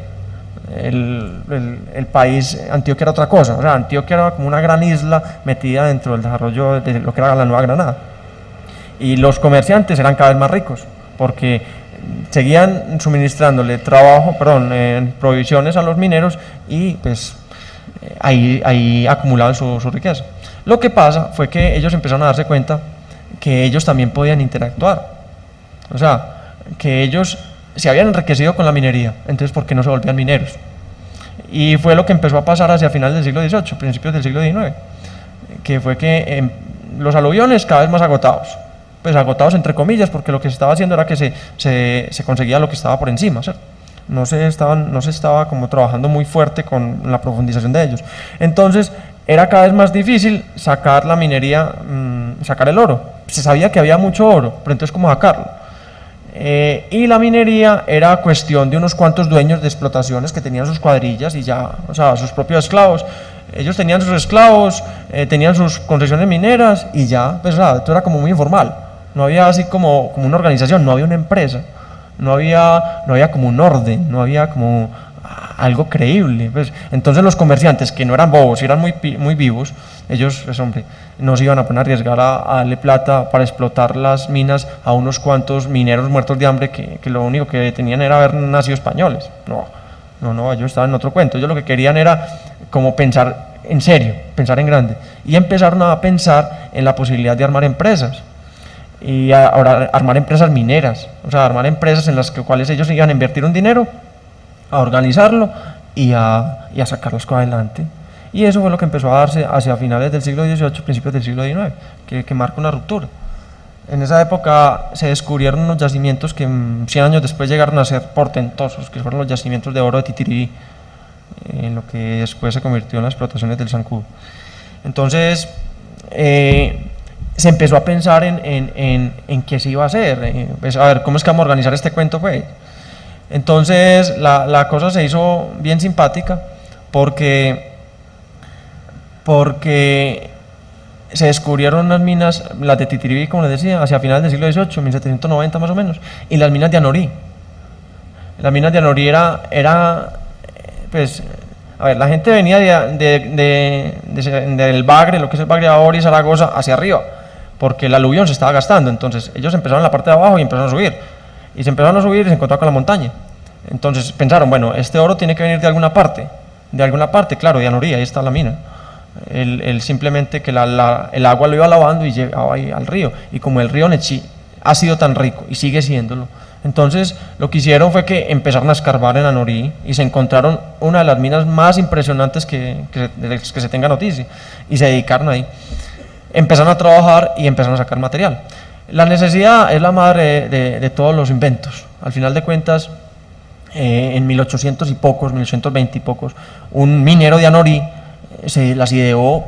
el país, Antioquia era otra cosa, o sea, Antioquia era como una gran isla metida dentro del desarrollo de lo que era la Nueva Granada, y los comerciantes eran cada vez más ricos, porque seguían suministrándole provisiones a los mineros, y pues ahí acumulaban su riqueza. Lo que pasa fue que ellos empezaron a darse cuenta que ellos también podían interactuar, o sea, que ellos se habían enriquecido con la minería, entonces ¿por qué no se volvían mineros? Y fue lo que empezó a pasar hacia finales del siglo XVIII, principios del siglo XIX, que fue que los aluviones cada vez más agotados, pues agotados entre comillas, porque lo que se estaba haciendo era que se conseguía lo que estaba por encima, ¿cierto? No se estaba como trabajando muy fuerte con la profundización de ellos. Entonces era cada vez más difícil sacar la minería, sacar el oro. Se sabía que había mucho oro, pero entonces ¿cómo sacarlo? Y la minería era cuestión de unos cuantos dueños de explotaciones que tenían sus cuadrillas y ya, o sea, sus propios esclavos. Ellos tenían sus esclavos, tenían sus concesiones mineras y ya, pues, o sea, esto era como muy informal. No había así como una organización, no había una empresa, no había como un orden, no había como algo creíble. Pues, entonces los comerciantes, que no eran bobos, eran muy vivos, ellos, pues, hombre, no se iban a poner a arriesgar a darle plata para explotar las minas a unos cuantos mineros muertos de hambre que lo único que tenían era haber nacido españoles. No, ellos estaban en otro cuento. Ellos lo que querían era como pensar en serio, pensar en grande, y empezaron a pensar en la posibilidad de armar empresas. Y ahora armar empresas mineras, o sea, armar empresas en las cuales ellos iban a invertir un dinero, a organizarlo y a sacarlas adelante. Y eso fue lo que empezó a darse hacia finales del siglo XVIII, principios del siglo XIX, que marca una ruptura. En esa época se descubrieron unos yacimientos que 100 años después llegaron a ser portentosos, que fueron los yacimientos de oro de Titiribí, en lo que después se convirtió en las explotaciones del Zancudo. Entonces, se empezó a pensar en qué se iba a hacer, pues, a ver, ¿cómo es que vamos a organizar este cuento? Pues? Entonces la cosa se hizo bien simpática, porque se descubrieron unas minas, las de Titiribí, como les decía, hacia finales del siglo XVIII, 1790 más o menos, y las minas de Anorí. Las minas de Anorí pues, A ver, la gente venía del Bagre, lo que es el Bagre ahora y Zaragoza, hacia arriba, porque el aluvión se estaba gastando. Entonces ellos empezaron en la parte de abajo y empezaron a subir. Y se empezaron a subir y se encontraron con la montaña. Entonces pensaron, bueno, este oro tiene que venir de alguna parte. De alguna parte, claro, de Anorí, ahí está la mina. Él simplemente que el agua lo iba lavando y llegaba ahí al río. Y como el río Nechí ha sido tan rico y sigue siéndolo, entonces lo que hicieron fue que empezaron a escarbar en Anorí y se encontraron una de las minas más impresionantes de las que se tenga noticia, y se dedicaron ahí. Empezaron a trabajar y empezaron a sacar material. La necesidad es la madre de todos los inventos. Al final de cuentas, en 1800 y pocos, 1820 y pocos, un minero de Anorí se las ideó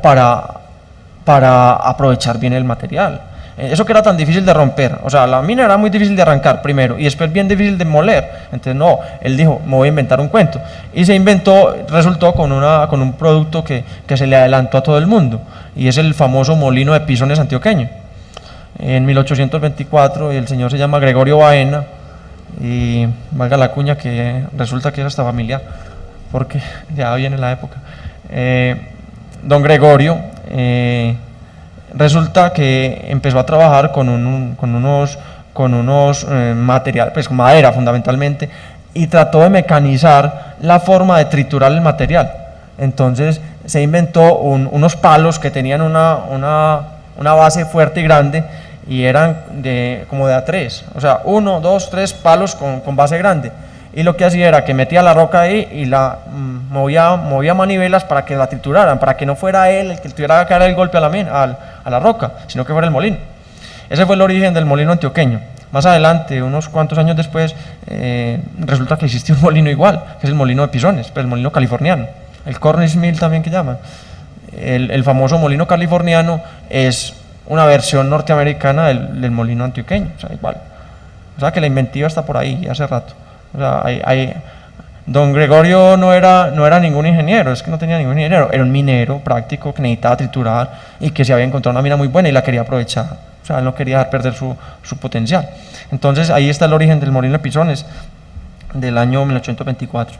para aprovechar bien el material. Eso que era tan difícil de romper, o sea, la mina era muy difícil de arrancar primero y después bien difícil de moler. Entonces no, él dijo, me voy a inventar un cuento, y resultó con un producto que se le adelantó a todo el mundo, y es el famoso molino de pisones antioqueño. En 1824 el señor se llama Gregorio Baena, y valga la cuña que resulta que era hasta familiar, porque ya viene la época. Don Gregorio resulta que empezó a trabajar con unos materiales, pues con madera fundamentalmente, y trató de mecanizar la forma de triturar el material. Entonces se inventó unos palos que tenían una base fuerte y grande, y eran como de A3, o sea, 1, 2, 3 palos con base grande, y lo que hacía era que metía la roca ahí y la movía manivelas para que la trituraran, para que no fuera él el que tuviera que dar el golpe a la roca, sino que fuera el molino. Ese fue el origen del molino antioqueño. Más adelante, unos cuantos años después, resulta que existe un molino igual, que es el molino de pisones, pero el molino californiano, el Cornish Mill también que llaman. El famoso molino californiano es una versión norteamericana del molino antioqueño, o sea, igual. O sea, que la inventiva está por ahí hace rato. O sea, don Gregorio no era ningún ingeniero, es que no tenía ningún ingeniero, era un minero práctico que necesitaba triturar y que se había encontrado una mina muy buena y la quería aprovechar. O sea, él no quería dejar perder su potencial. Entonces, ahí está el origen del molino de pisones del año 1824.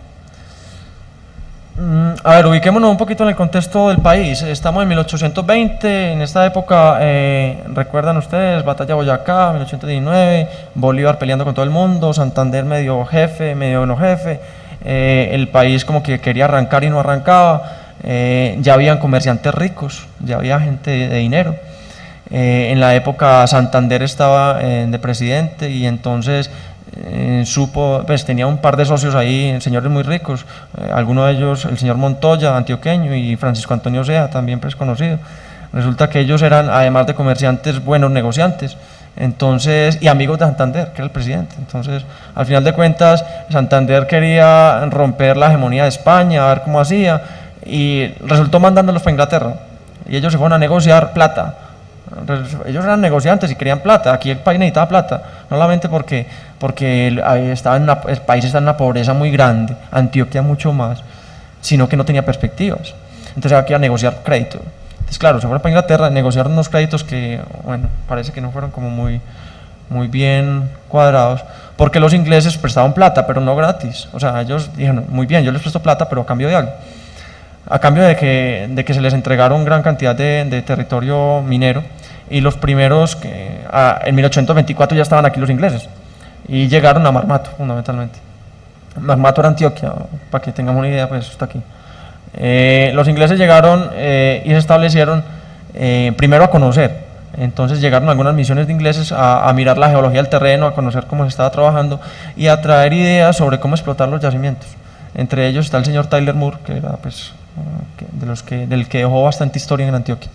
A ver, ubiquémonos un poquito en el contexto del país. Estamos en 1820, en esta época, recuerdan ustedes, batalla de Boyacá, 1819, Bolívar peleando con todo el mundo, Santander medio jefe, medio no jefe, el país como que quería arrancar y no arrancaba, ya habían comerciantes ricos, ya había gente de dinero. En la época Santander estaba de presidente, y entonces pues tenía un par de socios ahí, señores muy ricos, algunos de ellos el señor Montoya, antioqueño, y Francisco Antonio Sea, también pues conocido. Resulta que ellos eran, además de comerciantes, buenos negociantes, entonces, y amigos de Santander, que era el presidente. Entonces, al final de cuentas, Santander quería romper la hegemonía de España, a ver cómo hacía, y resultó mandándolos para Inglaterra, y ellos se fueron a negociar plata. Ellos eran negociantes y querían plata. Aquí el país necesitaba plata, no solamente porque el país está en una pobreza muy grande, Antioquia mucho más, sino que no tenía perspectivas. Entonces había que ir a negociar crédito. Entonces, claro, se fueron para Inglaterra a negociar unos créditos que, bueno, parece que no fueron como muy bien cuadrados, porque los ingleses prestaban plata, pero no gratis. O sea, ellos dijeron, muy bien, yo les presto plata, pero a cambio de algo. A cambio de que se les entregaron gran cantidad de territorio minero, y los primeros en 1824 ya estaban aquí los ingleses, y llegaron a Marmato fundamentalmente. Marmato era Antioquia, para que tengamos una idea, pues está aquí. Los ingleses llegaron y se establecieron primero a conocer. Entonces llegaron algunas misiones de ingleses a mirar la geología del terreno, a conocer cómo se estaba trabajando y a traer ideas sobre cómo explotar los yacimientos. Entre ellos está el señor Tyler Moore, que era pues del que dejó bastante historia en Antioquia.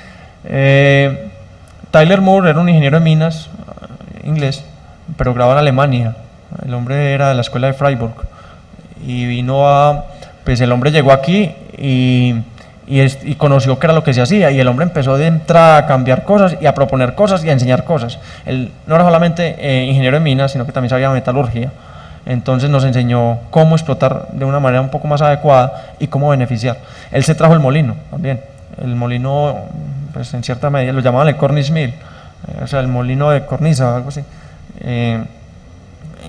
Tyler Moore era un ingeniero de minas inglés, pero grababa en Alemania. El hombre era de la escuela de Freiburg y pues el hombre llegó aquí y conoció qué era lo que se hacía, y el hombre empezó de entrada a cambiar cosas y a proponer cosas y a enseñar cosas. Él no era solamente ingeniero de minas, sino que también sabía metalurgia. Entonces nos enseñó cómo explotar de una manera un poco más adecuada y cómo beneficiar. Él se trajo el molino también. El molino, pues en cierta medida, lo llamaban el Cornish Mill, o sea, el molino de cornisa o algo así.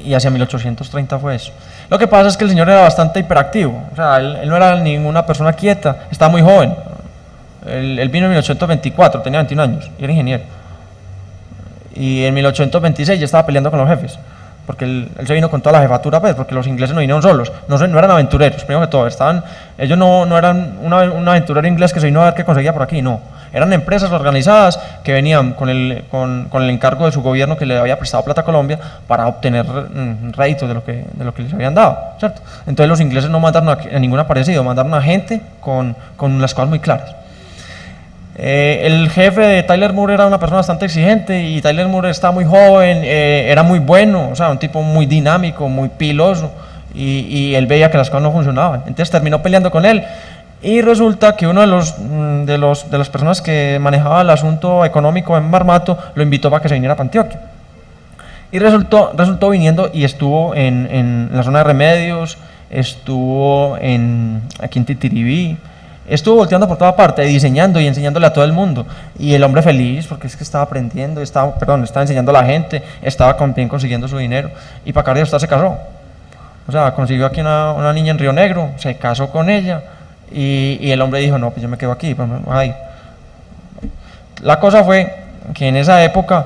y hacia 1830 fue eso. Lo que pasa es que el señor era bastante hiperactivo, o sea, él no era ninguna persona quieta, estaba muy joven. Él vino en 1824, tenía 21 años y era ingeniero. Y en 1826 ya estaba peleando con los jefes, porque él se vino con toda la jefatura, pues, porque los ingleses no vinieron solos, no eran aventureros, primero que todo, ellos no eran un aventurero inglés que se vino a ver qué conseguía por aquí, no. Eran empresas organizadas que venían con el encargo de su gobierno que le había prestado plata a Colombia para obtener réditos de lo que les habían dado, ¿cierto? Entonces los ingleses no mandaron a ningún aparecido, mandaron a gente con las cosas muy claras. El jefe de Tyler Moore era una persona bastante exigente y Tyler Moore estaba muy joven, era muy bueno, o sea, un tipo muy dinámico, muy piloso, y él veía que las cosas no funcionaban. Entonces terminó peleando con él. Y resulta que uno de las personas que manejaba el asunto económico en Marmato lo invitó para que se viniera para Antioquia. Y resultó viniendo y estuvo en la zona de Remedios, estuvo aquí en Titiribí, estuvo volteando por toda parte, diseñando y enseñándole a todo el mundo. Y el hombre feliz, porque es que estaba aprendiendo, estaba enseñando a la gente, estaba bien consiguiendo su dinero. Y para acabar de se casó. O sea, consiguió aquí una niña en Río Negro, se casó con ella. Y el hombre dijo, no, pues yo me quedo aquí, pues ahí. La cosa fue que en esa época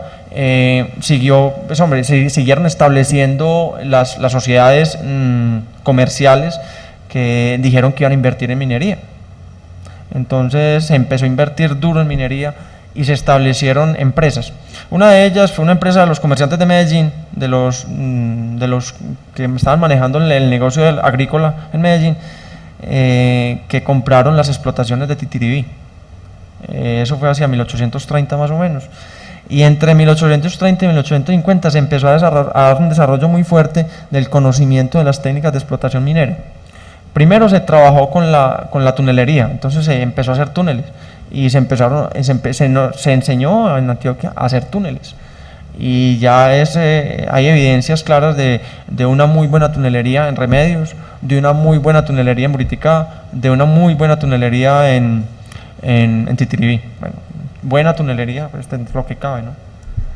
siguieron estableciendo las sociedades comerciales que dijeron que iban a invertir en minería. Entonces se empezó a invertir duro en minería y se establecieron empresas. Una de ellas fue una empresa de los comerciantes de Medellín, de los que estaban manejando el negocio agrícola en Medellín, que compraron las explotaciones de Titiribí. Eso fue hacia 1830 más o menos. Y entre 1830 y 1850 se empezó a dar un desarrollo muy fuerte del conocimiento de las técnicas de explotación minera. Primero se trabajó con la tunelería, entonces se empezó a hacer túneles y se enseñó en Antioquia a hacer túneles. Y ya hay evidencias claras de una muy buena tunelería en Remedios, de una muy buena tunelería en Buriticá, de una muy buena tunelería en Titiribí. Bueno, buena tunelería, pues es lo que cabe, ¿no?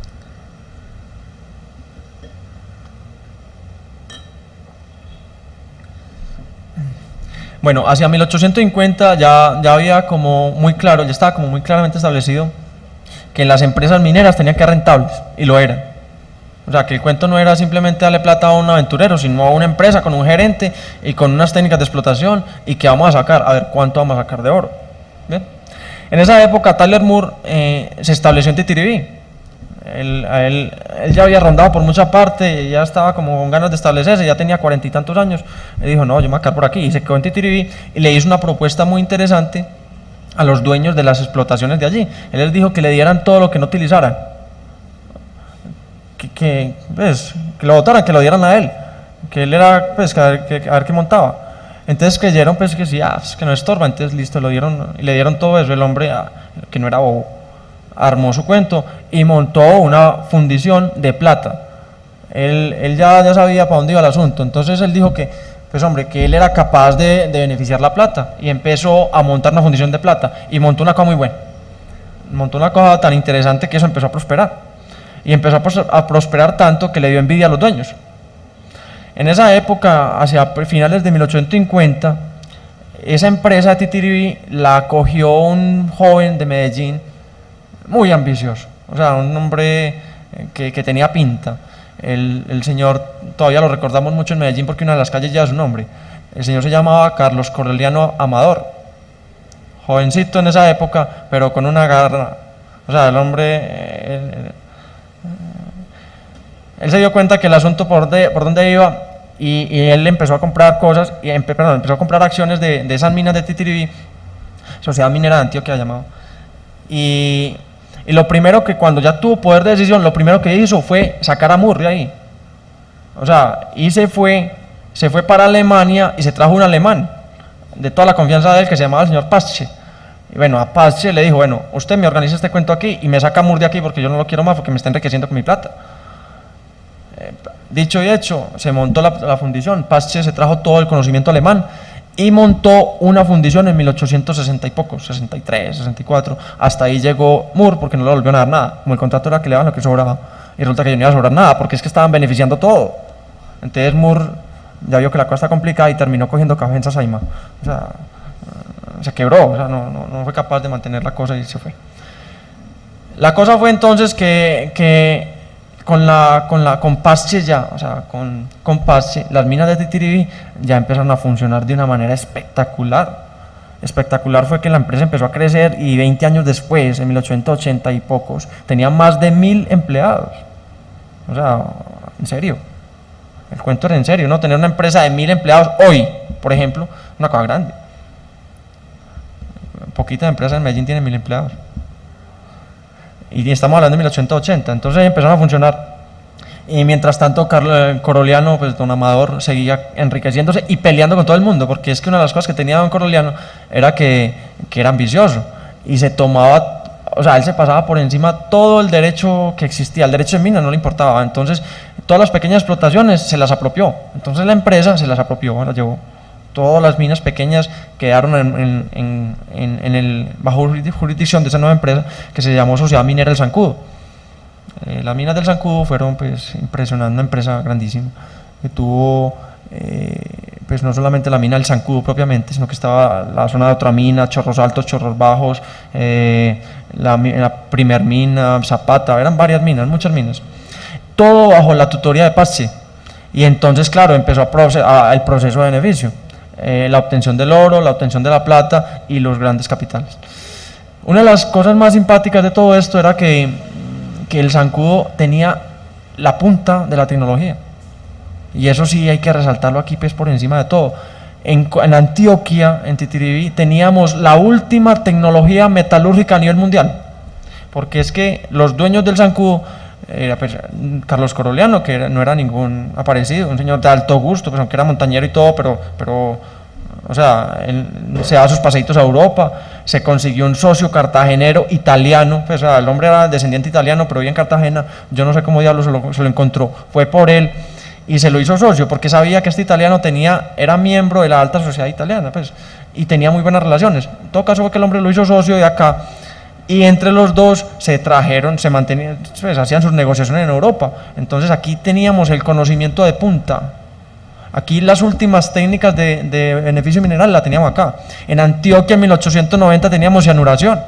Bueno, hacia 1850 ya había como muy claro, ya estaba como muy claramente establecido que las empresas mineras tenían que ser rentables, y lo eran. O sea, que el cuento no era simplemente darle plata a un aventurero, sino a una empresa con un gerente y con unas técnicas de explotación, y que vamos a sacar, a ver cuánto vamos a sacar de oro. ¿Bien? En esa época Tyler Moore se estableció en Titiribí. Él ya había rondado por mucha parte, ya estaba como con ganas de establecerse, ya tenía 40 y tantos años. Le dijo, no, yo me voy a quedar por aquí, y se quedó en Titiribí y le hizo una propuesta muy interesante a los dueños de las explotaciones de allí. Él les dijo que le dieran todo lo que no utilizaran, que lo votaran, que lo dieran a él, que él era, pues, a ver qué montaba. Entonces creyeron, pues, que sí, que no estorba. Entonces listo, le dieron todo eso. El hombre, que no era bobo, armó su cuento y montó una fundición de plata. Él ya sabía para dónde iba el asunto. Entonces él dijo que, pues hombre, que él era capaz de beneficiar la plata, y empezó a montar una fundición de plata y montó una cosa muy buena. Montó una cosa tan interesante que eso empezó a prosperar, y empezó a prosperar tanto que le dio envidia a los dueños. En esa época, hacia finales de 1850, esa empresa de Titiribí la acogió un joven de Medellín muy ambicioso, o sea, un hombre que tenía pinta. El señor, todavía lo recordamos mucho en Medellín porque una de las calles lleva su nombre. El señor se llamaba Carlos Coreliano Amador, jovencito en esa época, pero con una garra. O sea, el hombre, él se dio cuenta que el asunto por dónde iba, y él empezó a comprar cosas, empezó a comprar acciones de esas minas de Titiribí, Sociedad Minera de Antioquia llamado. Y lo primero que, cuando ya tuvo poder de decisión, lo primero que hizo fue sacar a Moore de ahí. O sea, y se fue para Alemania y se trajo un alemán de toda la confianza de él que se llamaba el señor Pasche. Y bueno, a Pasche le dijo, bueno, usted me organiza este cuento aquí y me saca a Moore de aquí porque yo no lo quiero más, porque me está enriqueciendo con mi plata. Dicho y hecho, se montó la fundición. Pasche se trajo todo el conocimiento alemán y montó una fundición en 1860 y poco, 63, 64, hasta ahí llegó Moore, porque no le volvió a dar nada, como el contrato era que le daban lo que sobraba, y resulta que yo no iba a sobrar nada, porque es que estaban beneficiando todo. Entonces Moore ya vio que la cosa está complicada y terminó cogiendo café en Sasaima. O sea, se quebró, o sea, no fue capaz de mantener la cosa y se fue. La cosa fue entonces que con Pasche ya, o sea, con Pasche, las minas de Titiribí ya empezaron a funcionar de una manera espectacular. Espectacular fue que la empresa empezó a crecer y 20 años después, en 1880 y pocos, tenía más de 1000 empleados. O sea, en serio, el cuento era en serio, ¿no? Tener una empresa de 1000 empleados hoy, por ejemplo, una cosa grande. Poquitas empresas en Medellín tienen 1000 empleados. Y estamos hablando de 1880, entonces empezaron a funcionar. Y mientras tanto, Coroliano, pues don Amador, seguía enriqueciéndose y peleando con todo el mundo, porque es que una de las cosas que tenía don Coroliano era que era ambicioso y se tomaba, o sea, él se pasaba por encima todo el derecho que existía, el derecho de mina no le importaba, entonces todas las pequeñas explotaciones se las apropió, entonces la empresa se las apropió, las llevó. Todas las minas pequeñas quedaron bajo jurisdicción de esa nueva empresa que se llamó Sociedad Minera del Zancudo. Las minas del Zancudo fueron pues impresionante, una empresa grandísima que tuvo pues no solamente la mina del Zancudo propiamente, sino que estaba la zona de otra mina, Chorros Altos, Chorros Bajos, la primer mina, Zapata, eran varias minas, muchas minas, todo bajo la tutoría de Pasche. Y entonces claro, empezó el proceso de beneficio, la obtención del oro, la obtención de la plata y los grandes capitales. Una de las cosas más simpáticas de todo esto era que el Zancudo tenía la punta de la tecnología, y eso sí hay que resaltarlo aquí pues por encima de todo. En Antioquia, en Titiribí, teníamos la última tecnología metalúrgica a nivel mundial, porque es que los dueños del Zancudo era pues, Carlos Coroliano, que no era ningún aparecido, un señor de alto gusto, pues aunque era montañero y todo, pero o sea, él se daba sus paseitos a Europa, se consiguió un socio cartagenero italiano, pues, o sea, el hombre era descendiente italiano, pero vivía en Cartagena, yo no sé cómo diablos se lo encontró, fue por él y se lo hizo socio, porque sabía que este italiano era miembro de la alta sociedad italiana, pues, y tenía muy buenas relaciones. En todo caso fue que el hombre lo hizo socio de acá, y entre los dos se trajeron, se mantenían, pues, hacían sus negociaciones en Europa. Entonces aquí teníamos el conocimiento de punta. Aquí las últimas técnicas de beneficio mineral la teníamos acá. En Antioquia en 1890 teníamos cianuración.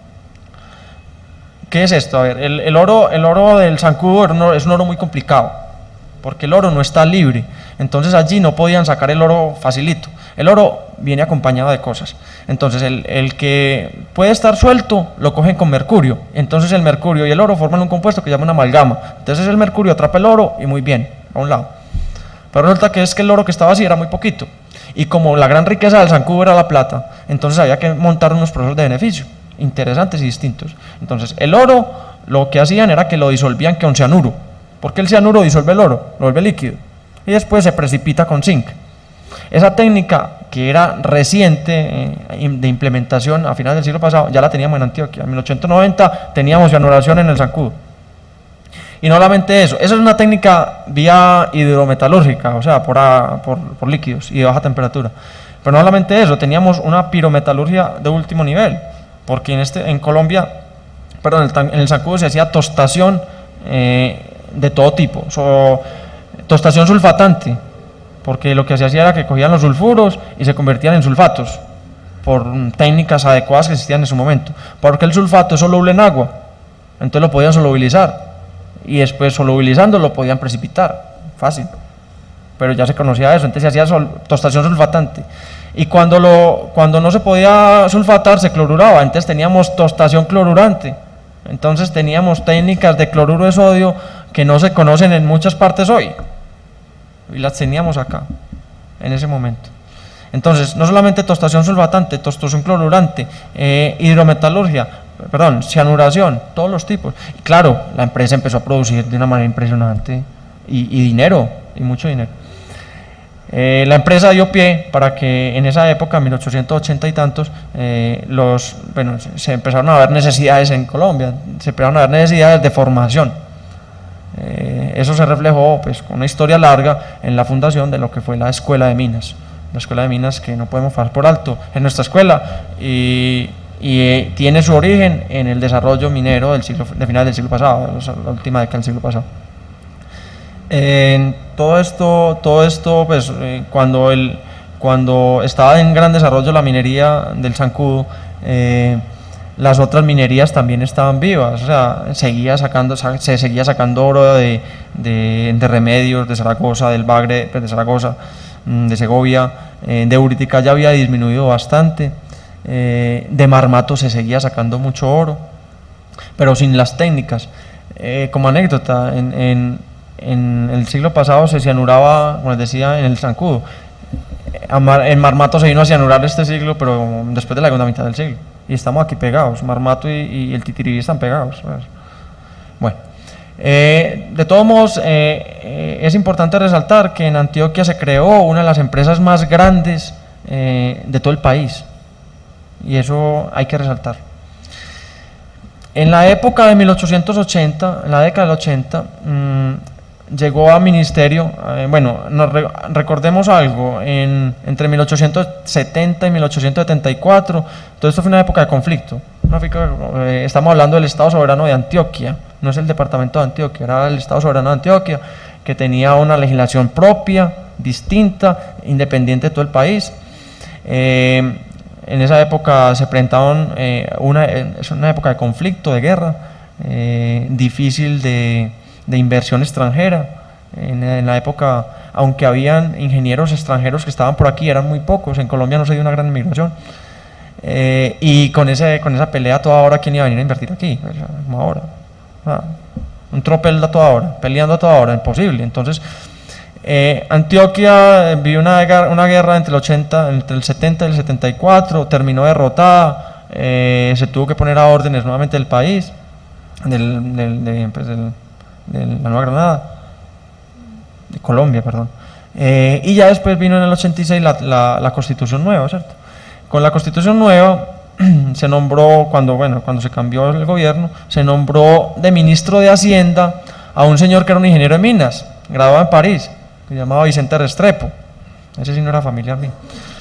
¿Qué es esto? A ver, el oro del Zancudo es un oro muy complicado, porque el oro no está libre. Entonces allí no podían sacar el oro facilito. El oro viene acompañado de cosas. Entonces el que puede estar suelto lo cogen con mercurio. Entonces el mercurio y el oro forman un compuesto que se llama una amalgama. Entonces el mercurio atrapa el oro y muy bien, a un lado. Pero resulta que es que el oro que estaba así era muy poquito. Y como la gran riqueza del Zancudo era la plata, entonces había que montar unos procesos de beneficio interesantes y distintos. Entonces el oro lo que hacían era que lo disolvían con cianuro, porque el cianuro disuelve el oro, lo vuelve líquido, y después se precipita con zinc. Esa técnica, que era reciente de implementación a finales del siglo pasado, ya la teníamos en Antioquia. En 1890 teníamos cianuración en el Zancudo. Y no solamente eso, esa es una técnica vía hidrometalúrgica, o sea, por líquidos y de baja temperatura. Pero no solamente eso, teníamos una pirometalurgia de último nivel, porque en Colombia, en el Zancudo se hacía tostación de todo tipo, tostación sulfatante, porque lo que se hacía era que cogían los sulfuros y se convertían en sulfatos, por técnicas adecuadas que existían en su momento, porque el sulfato es soluble en agua, entonces lo podían solubilizar, y después solubilizando lo podían precipitar, fácil, pero ya se conocía eso, entonces se hacía tostación sulfatante, y cuando no se podía sulfatar se cloruraba, entonces teníamos tostación clorurante, entonces teníamos técnicas de cloruro de sodio que no se conocen en muchas partes hoy, y las teníamos acá, en ese momento. Entonces, no solamente tostación sulfatante, tostación clorurante, hidrometalurgia, cianuración, todos los tipos. Y claro, la empresa empezó a producir de una manera impresionante y dinero, y mucho dinero. La empresa dio pie para que en esa época, 1880 y tantos, se empezaron a ver necesidades en Colombia, se empezaron a ver necesidades de formación. Eso se reflejó pues, con una historia larga en la fundación de lo que fue la Escuela de Minas. La Escuela de Minas, que no podemos pasar por alto, es nuestra escuela y tiene su origen en el desarrollo minero de finales del siglo pasado, la última década del siglo pasado. Todo esto pues, cuando estaba en gran desarrollo la minería del zancudo, las otras minerías también estaban vivas, o sea, se seguía sacando oro de Remedios, de Zaragoza, del Bagre, pues de Zaragoza, de Segovia, de Uritica ya había disminuido bastante, de Marmato se seguía sacando mucho oro, pero sin las técnicas. Como anécdota, en el siglo pasado se cianuraba, como les decía, en el zancudo. En Marmato se vino a cianurar este siglo, pero después de la segunda mitad del siglo. Y estamos aquí pegados, Marmato y el Titiribí están pegados. Bueno, de todos modos, es importante resaltar que en Antioquia se creó una de las empresas más grandes de todo el país. Y eso hay que resaltar. En la época de 1880, en la década del 80, llegó a ministerio, recordemos algo, entre 1870 y 1874, todo esto fue una época de conflicto. Estamos hablando del Estado Soberano de Antioquia, no es el departamento de Antioquia, era el Estado Soberano de Antioquia, que tenía una legislación propia, distinta, independiente de todo el país. En esa época se presentaban, es una época de conflicto, de guerra, difícil de inversión extranjera. En la época, aunque habían ingenieros extranjeros que estaban por aquí, eran muy pocos. En Colombia no se dio una gran inmigración. Y con esa pelea toda hora, ¿quién iba a venir a invertir aquí? Como ahora. Un tropel a toda hora, peleando a toda hora, imposible. Entonces, Antioquia vivió una guerra entre el 70 y el 74, terminó derrotada, se tuvo que poner a órdenes nuevamente del país, de la Nueva Granada, de Colombia, perdón. Y ya después vino en el 86 la Constitución nueva, ¿cierto? Con la Constitución nueva se nombró, cuando se cambió el gobierno, se nombró de ministro de Hacienda a un señor que era un ingeniero de minas, graduado en París, que se llamaba Vicente Restrepo. Ese sí no era familiar mío.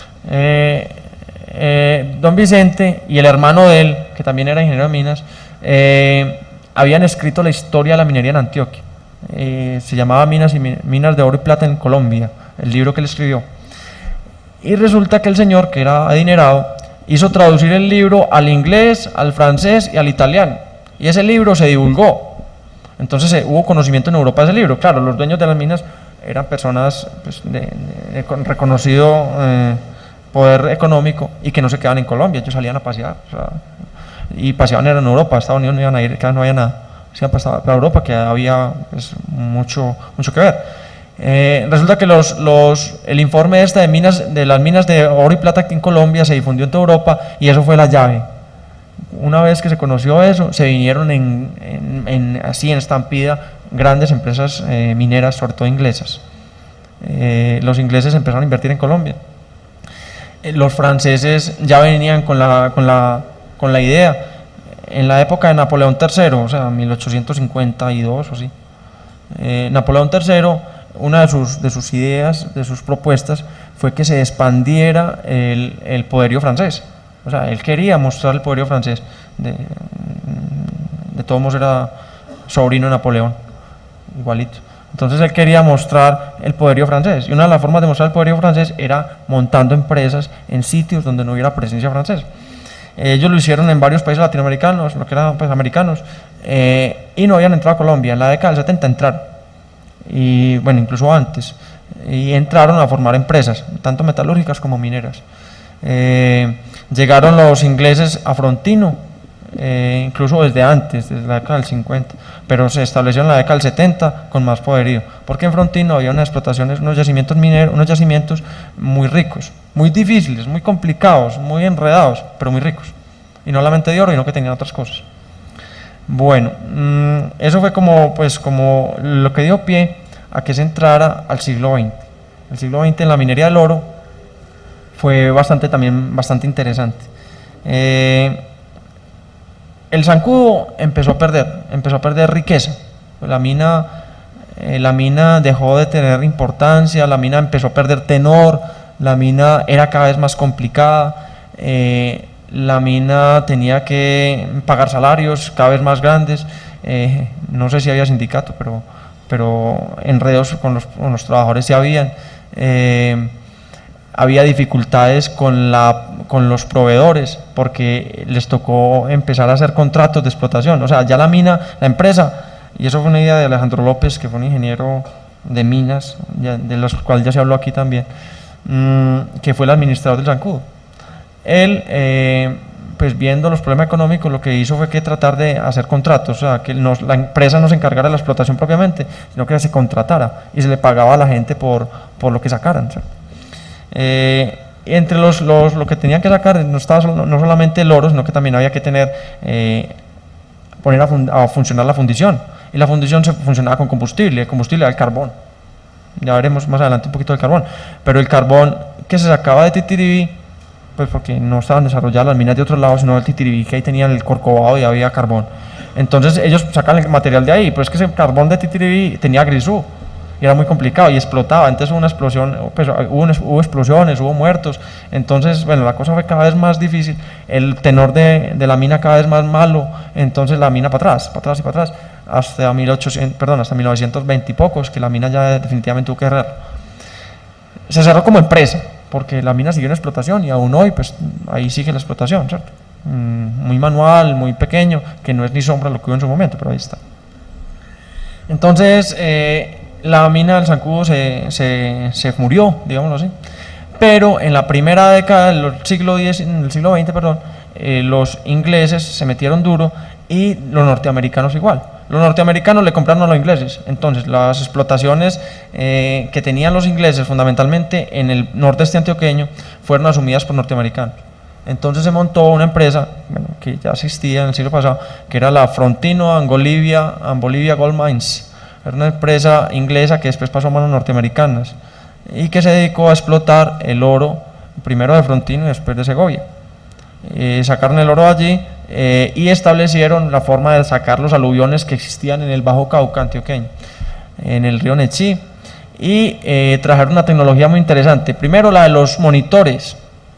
Don Vicente y el hermano de él, que también era ingeniero de minas, habían escrito la historia de la minería en Antioquia. Se llamaba Minas de Oro y Plata en Colombia, el libro que él escribió. Y resulta que el señor, que era adinerado, hizo traducir el libro al inglés, al francés y al italiano. Y ese libro se divulgó. Entonces hubo conocimiento en Europa de ese libro. Claro, los dueños de las minas eran personas pues, con reconocido poder económico y que no se quedaban en Colombia, ellos salían a pasear, o sea, y paseaban en Europa. A Estados Unidos no iban a ir, que no había nada, se iban para Europa, que había pues, mucho que ver. Resulta que el informe de las minas de oro y plata aquí en Colombia se difundió en toda Europa y eso fue la llave. Una vez que se conoció eso, se vinieron así en estampida grandes empresas mineras, sobre todo inglesas. Los ingleses empezaron a invertir en Colombia. Los franceses ya venían con la idea. En la época de Napoleón III, o sea, 1852 o así, Napoleón III, una de sus ideas, de sus propuestas, fue que se expandiera el poderío francés. O sea, él quería mostrar el poderío francés. De todos modos era sobrino de Napoleón, igualito. Entonces él quería mostrar el poderío francés. Y una de las formas de mostrar el poderío francés era montando empresas en sitios donde no hubiera presencia francesa. Ellos lo hicieron en varios países latinoamericanos, lo que eran pues, americanos, y no habían entrado a Colombia. En la década del 70 entraron, y bueno, incluso antes, y entraron a formar empresas, tanto metalúrgicas como mineras. Llegaron los ingleses a Frontino, incluso desde antes, desde la década del 50, pero se establecieron en la década del 70 con más poderío, porque en Frontino había unas explotaciones, unos yacimientos mineros, unos yacimientos muy ricos, muy difíciles, muy complicados, muy enredados, pero muy ricos, y no solamente de oro, sino que tenían otras cosas. Bueno, eso fue como lo que dio pie a que se entrara al siglo XX. El siglo XX en la minería del oro fue bastante interesante. El zancudo empezó a perder riqueza. La mina dejó de tener importancia, la mina empezó a perder tenor, la mina era cada vez más complicada, la mina tenía que pagar salarios cada vez más grandes, no sé si había sindicato, pero pero enredos con los trabajadores sí habían. Había dificultades con los proveedores porque les tocó empezar a hacer contratos de explotación. O sea, ya la mina, la empresa, y eso fue una idea de Alejandro López, que fue un ingeniero de minas, de los cuales ya se habló aquí también, que fue el administrador del Zancudo. Él, pues viendo los problemas económicos, lo que hizo fue que tratar de hacer contratos, o sea, que la empresa no se encargara de la explotación propiamente, sino que se contratara y se le pagaba a la gente por lo que sacaran, ¿sí? Entre lo que tenían que sacar no solamente el oro, sino que también había que poner a funcionar la fundición, y la fundición funcionaba con combustible. El combustible era el carbón, ya veremos más adelante un poquito del carbón, pero el carbón que se sacaba de Titiribí, pues porque no estaban desarrolladas las minas de otros lados, sino del Titiribí, que ahí tenían el Corcovado y había carbón, entonces ellos sacan el material de ahí, pero es que ese carbón de Titiribí tenía grisú, y era muy complicado y explotaba. Entonces hubo una explosión, pues, hubo explosiones, hubo muertos. Entonces, bueno, la cosa fue cada vez más difícil, el tenor de la mina cada vez más malo. Entonces la mina para atrás y para atrás, hasta 1920 y pocos, que la mina ya definitivamente tuvo que cerrar. Se cerró como empresa, porque la mina siguió en explotación y aún hoy, pues ahí sigue la explotación, ¿cierto? Muy manual, muy pequeño, que no es ni sombra lo que hubo en su momento, pero ahí está. Entonces, la mina del Zancudo se murió, digámoslo así, pero en la primera década del siglo XX, perdón, los ingleses se metieron duro y los norteamericanos igual. Los norteamericanos le compraron a los ingleses, entonces las explotaciones que tenían los ingleses fundamentalmente en el nordeste antioqueño fueron asumidas por norteamericanos. Entonces se montó una empresa, bueno, que ya existía en el siglo pasado, que era la Frontino and Bolivia Gold Mines. Era una empresa inglesa que después pasó a manos norteamericanas y que se dedicó a explotar el oro, primero de Frontino y después de Segovia. Sacaron el oro allí y establecieron la forma de sacar los aluviones que existían en el Bajo Cauca antioqueño, en el río Nechí, y trajeron una tecnología muy interesante. Primero, la de los monitores.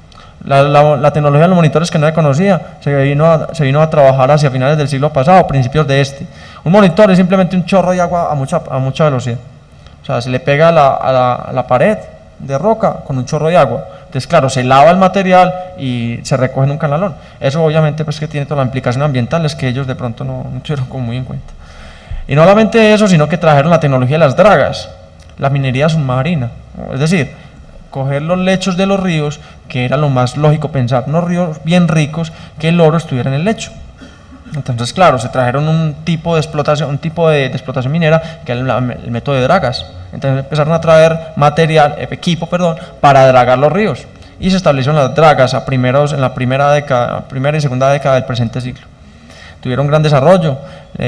La tecnología de los monitores, que no se conocía, se vino a trabajar hacia finales del siglo pasado, principios de este. Un monitor es simplemente un chorro de agua a mucha velocidad. O sea, se le pega a la pared de roca con un chorro de agua. Entonces, claro, se lava el material y se recoge en un canalón. Eso obviamente pues que tiene todas las implicaciones ambientales que ellos de pronto no tuvieron como muy en cuenta. Y no solamente eso, sino que trajeron la tecnología de las dragas, la minería submarina. Es decir, coger los lechos de los ríos, que era lo más lógico pensar, unos ríos bien ricos, que el oro estuviera en el lecho. Entonces, claro, se trajeron un tipo de explotación minera, que era el método de dragas. Entonces empezaron a traer equipo, para dragar los ríos, y se establecieron las dragas en la primera y segunda década del presente siglo. Tuvieron gran desarrollo,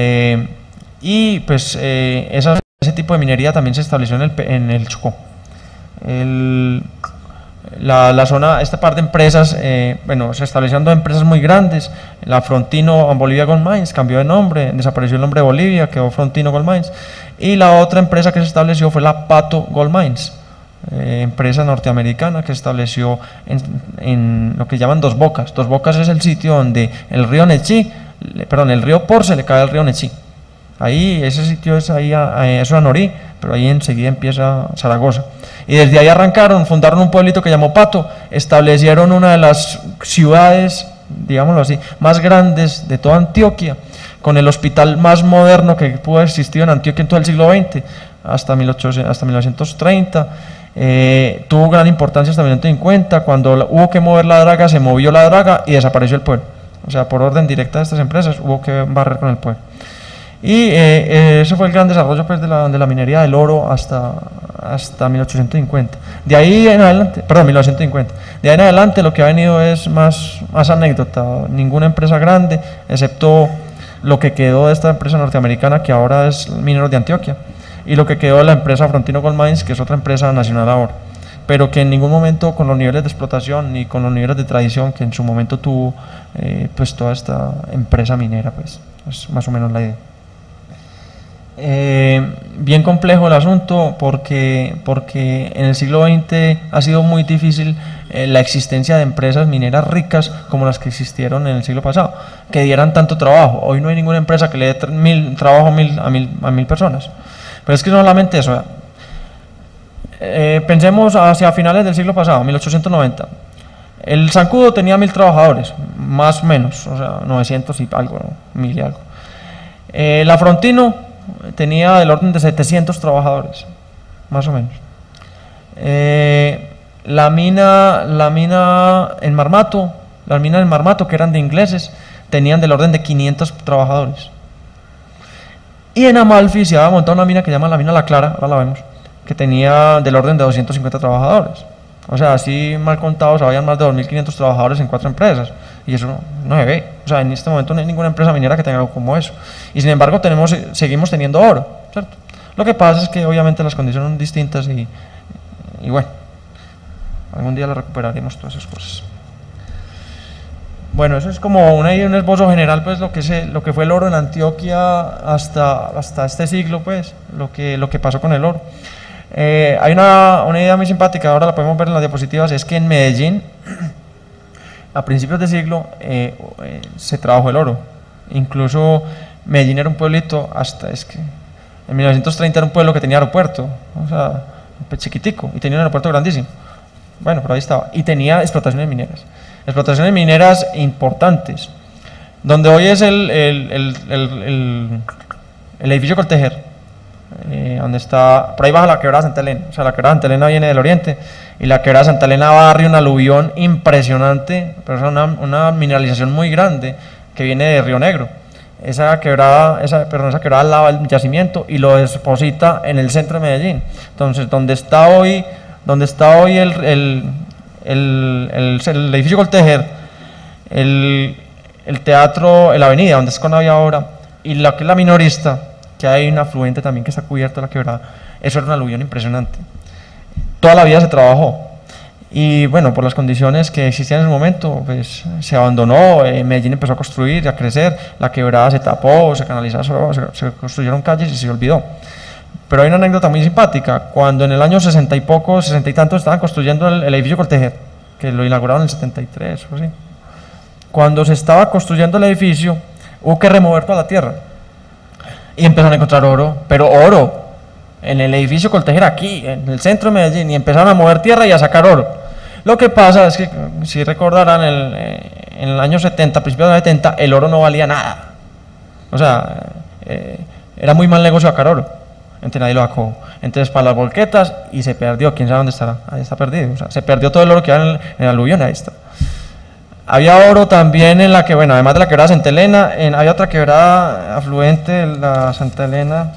y pues ese tipo de minería también se estableció en el Chocó. La zona, esta parte de empresas, se establecieron dos empresas muy grandes. La Frontino and Bolivia Gold Mines cambió de nombre, desapareció el nombre de Bolivia, quedó Frontino Gold Mines, y la otra empresa que se estableció fue la Pato Gold Mines, empresa norteamericana que se estableció en lo que llaman Dos Bocas. Dos Bocas es el sitio donde el río Porce le cae al río Nechí. Ahí, ese sitio es ahí, eso es Anorí, pero ahí enseguida empieza Zaragoza. Y desde ahí fundaron un pueblito que llamó Pato, establecieron una de las ciudades, digámoslo así, más grandes de toda Antioquia, con el hospital más moderno que pudo haber existido en Antioquia en todo el siglo XX, hasta 1930. Tuvo gran importancia hasta 1950, cuando hubo que mover la draga, se movió la draga y desapareció el pueblo. O sea, por orden directa de estas empresas hubo que barrer con el pueblo. Y eso fue el gran desarrollo pues, de la minería del oro hasta 1850. De ahí en adelante, 1950. De ahí en adelante lo que ha venido es más anécdota. Ninguna empresa grande, excepto lo que quedó de esta empresa norteamericana que ahora es Mineros de Antioquia, y lo que quedó de la empresa Frontino Gold Mines, que es otra empresa nacional ahora, pero que en ningún momento con los niveles de explotación ni con los niveles de tradición que en su momento tuvo pues toda esta empresa minera, pues es más o menos la idea. Bien complejo el asunto porque en el siglo XX ha sido muy difícil la existencia de empresas mineras ricas como las que existieron en el siglo pasado, que dieran tanto trabajo. Hoy no hay ninguna empresa que le dé trabajo a mil personas. Pero es que no solamente eso. Pensemos hacia finales del siglo pasado, 1890. El zancudo tenía 1000 trabajadores, más o menos, o sea, 900 y algo, ¿no? 1000 y algo. El Afrontino tenía del orden de 700 trabajadores, más o menos. La mina en Marmato, las minas en Marmato, que eran de ingleses, tenían del orden de 500 trabajadores. Y en Amalfi se había montado una mina que se llama la mina La Clara, ahora la vemos, que tenía del orden de 250 trabajadores. O sea, así mal contados, habían más de 2.500 trabajadores en 4 empresas. Y eso no se ve. O sea, en este momento no hay ninguna empresa minera que tenga algo como eso. Y sin embargo, seguimos teniendo oro, ¿cierto? Lo que pasa es que obviamente las condiciones son distintas y bueno, algún día las recuperaremos todas esas cosas. Bueno, eso es como un esbozo general, pues lo que fue el oro en Antioquia hasta este siglo, pues, lo que pasó con el oro. Hay una idea muy simpática, ahora la podemos ver en las diapositivas, es que en Medellín, a principios de siglo, se trabajó el oro. Incluso Medellín era un pueblito, en 1930 era un pueblo que tenía aeropuerto, o sea, chiquitico, y tenía un aeropuerto grandísimo. Bueno, pero ahí estaba, y tenía explotaciones mineras importantes, donde hoy es el edificio Coltejer, donde está, por ahí baja la quebrada Santa Elena. O sea, la quebrada Santa Elena viene del oriente y la quebrada Santa Elena barre un aluvión impresionante, pero es una mineralización muy grande que viene de Río Negro. Esa quebrada lava el yacimiento y lo deposita en el centro de Medellín. Entonces, donde está hoy el edificio Coltejer, el teatro, la avenida donde es Conavia ahora, y lo que es la minorista, que hay un afluente también que está cubierto la quebrada, eso era un aluvión impresionante. Toda la vida se trabajó y bueno, por las condiciones que existían en ese momento, pues se abandonó, Medellín empezó a construir, a crecer, la quebrada se tapó, se canalizó, se construyeron calles y se olvidó. Pero hay una anécdota muy simpática, cuando en el año 60 y tantos estaban construyendo el edificio Coltejer, que lo inauguraron en el 73 o así. Cuando se estaba construyendo el edificio, hubo que remover toda la tierra y empezaron a encontrar oro, pero oro en el edificio Coltejer aquí, en el centro de Medellín, y empezaron a mover tierra y a sacar oro. Lo que pasa es que, si recordarán, en el año 70, principios de los 70, el oro no valía nada. O sea, era muy mal negocio sacar oro, entonces nadie lo sacó. Entonces para las volquetas y se perdió, quién sabe dónde estará, ahí está perdido. O sea, se perdió todo el oro que había en el aluvión, ahí está. Había oro también en la que, bueno, además de la quebrada Santa Elena, había otra quebrada afluente, la Santa Elena,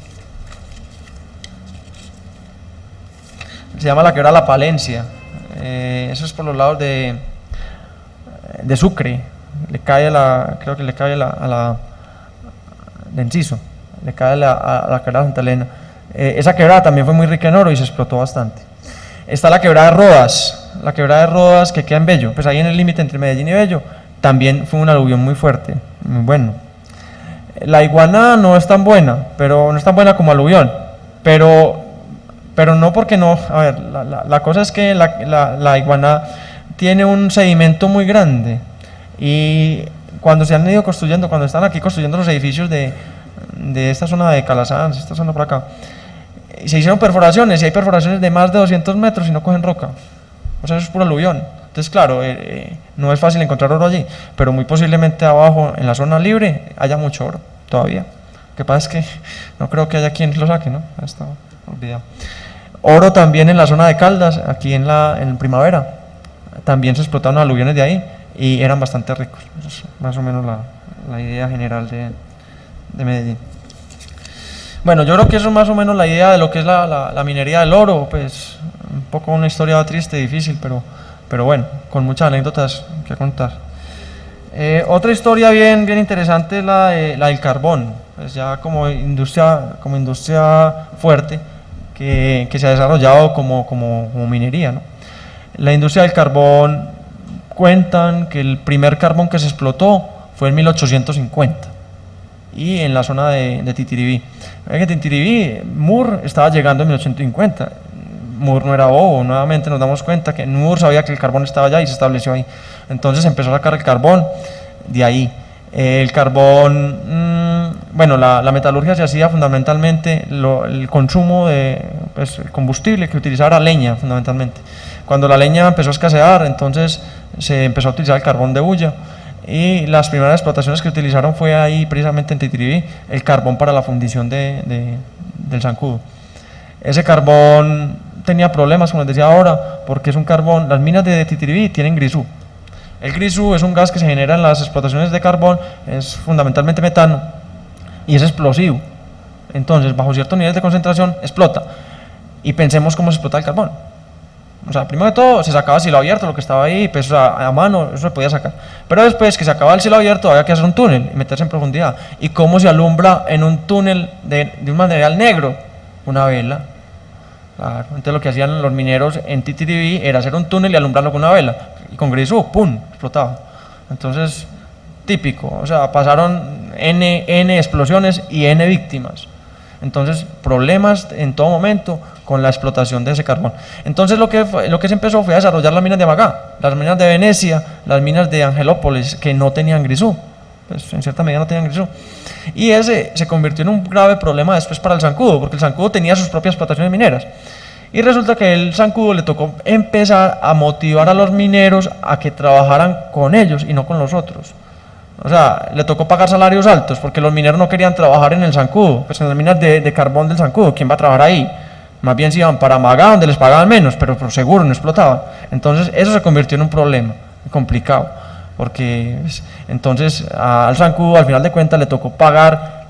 se llama la quebrada La Palencia. Eso es por los lados de Sucre, creo que le cae a la de Enciso, le cae a la quebrada Santa Elena. Esa quebrada también fue muy rica en oro y se explotó bastante. Está la quebrada de Rodas, que queda en Bello, pues ahí en el límite entre Medellín y Bello, también fue un aluvión muy fuerte, muy bueno. La Iguana no es tan buena, pero no es tan buena como aluvión, pero no porque no, a ver, la cosa es que la Iguana tiene un sedimento muy grande y cuando se han ido construyendo, cuando están aquí construyendo los edificios de esta zona de Calasanz, esta zona por acá, se hicieron perforaciones y hay perforaciones de más de 200 metros y no cogen roca, o sea, eso es puro aluvión. Entonces, claro, no es fácil encontrar oro allí, pero muy posiblemente abajo, en la zona libre, haya mucho oro todavía. Lo que pasa es que no creo que haya quien lo saque, ¿no? Ya está olvidado. Oro también en la zona de Caldas, aquí en Primavera, también se explotaron aluviones de ahí y eran bastante ricos. Eso es más o menos la idea general de Medellín. Bueno, yo creo que eso es más o menos la idea de lo que es la minería del oro, pues un poco una historia triste, difícil, pero bueno, con muchas anécdotas que contar. Otra historia bien interesante es la del carbón, pues ya como industria fuerte que se ha desarrollado como minería, ¿no? La industria del carbón, cuentan que el primer carbón que se explotó fue en 1850 y en la zona de Titiribí. En Titiribí, Moore estaba llegando en 1850. Moore no era bobo, nuevamente nos damos cuenta que Moore sabía que el carbón estaba allá y se estableció ahí. Entonces empezó a sacar el carbón de ahí. El carbón bueno, la metalurgia se hacía fundamentalmente, el consumo de pues, el combustible que utilizaba era leña fundamentalmente. Cuando la leña empezó a escasear, entonces se empezó a utilizar el carbón de hulla, y las primeras explotaciones que utilizaron fue ahí precisamente en Titiribí, el carbón para la fundición del zancudo. Ese carbón tenía problemas, como les decía ahora, porque es un carbón, las minas de Titiribí tienen grisú. El grisú es un gas que se genera en las explotaciones de carbón, es fundamentalmente metano y es explosivo. Entonces, bajo ciertos niveles de concentración, explota. Y pensemos cómo se explota el carbón. O sea, primero de todo, se sacaba a cielo abierto, lo que estaba ahí, pues, o sea, a mano, eso se podía sacar. Pero después que se acababa el cielo abierto, había que hacer un túnel y meterse en profundidad. ¿Y cómo se alumbra en un túnel de un material negro? Una vela. Claro. Entonces lo que hacían los mineros en Titiribí era hacer un túnel y alumbrarlo con una vela. Y con grisú, ¡pum!, explotaba. Entonces, típico, o sea, pasaron N explosiones y N víctimas. Entonces, problemas en todo momento con la explotación de ese carbón. Entonces, lo que se empezó fue a desarrollar las minas de Amagá, las minas de Venecia, las minas de Angelópolis, que no tenían grisú, pues en cierta medida no tenían grisú. Y ese se convirtió en un grave problema después para el zancudo, porque el zancudo tenía sus propias explotaciones mineras. Y resulta que el zancudo le tocó empezar a motivar a los mineros a que trabajaran con ellos y no con los otros. O sea, le tocó pagar salarios altos porque los mineros no querían trabajar en el zancudo, pues en las minas de carbón del zancudo. ¿Quién va a trabajar ahí? Más bien se iban para Amagá, donde les pagaban menos, pero por seguro no explotaban. Entonces eso se convirtió en un problema complicado, porque entonces al zancudo al final de cuentas le tocó pagar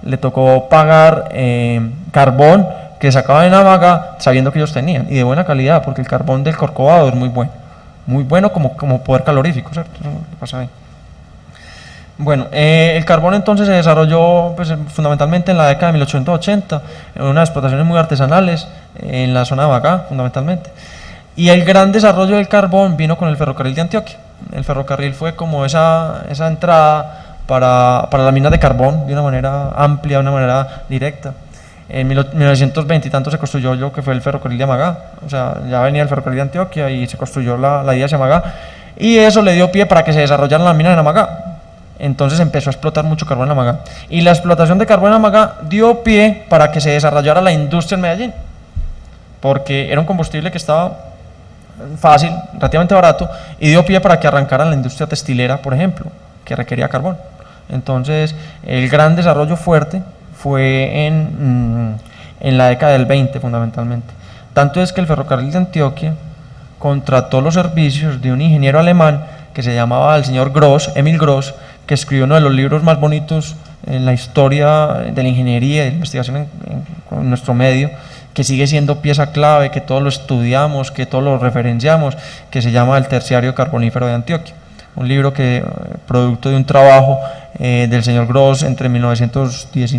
carbón que sacaban en Amagá sabiendo que ellos tenían, y de buena calidad, porque el carbón del Corcovado es muy bueno como poder calorífico, ¿cierto? Eso no pasa ahí. Bueno, el carbón entonces se desarrolló pues, fundamentalmente en la década de 1880, en unas explotaciones muy artesanales en la zona de Amagá, fundamentalmente. Y el gran desarrollo del carbón vino con el ferrocarril de Antioquia. El ferrocarril fue como esa entrada para las minas de carbón de una manera amplia, de una manera directa. En 1920 y tanto se construyó lo que fue el ferrocarril de Amagá, o sea, ya venía el ferrocarril de Antioquia y se construyó la ida hacia Amagá, y eso le dio pie para que se desarrollaran las minas en Amagá. Entonces empezó a explotar mucho carbón en Amagá, y la explotación de carbón en Amagá dio pie para que se desarrollara la industria en Medellín, porque era un combustible que estaba fácil, relativamente barato, y dio pie para que arrancara la industria textilera, por ejemplo, que requería carbón. Entonces el gran desarrollo fuerte fue en la década del 20 fundamentalmente. Tanto es que el ferrocarril de Antioquia contrató los servicios de un ingeniero alemán que se llamaba el señor Gross, Emil Gross, que escribió uno de los libros más bonitos en la historia de la ingeniería y de la investigación en nuestro medio, que sigue siendo pieza clave, que todos lo estudiamos, que todos lo referenciamos, que se llama El Terciario Carbonífero de Antioquia. Un libro que, producto de un trabajo del señor Gross entre 16 y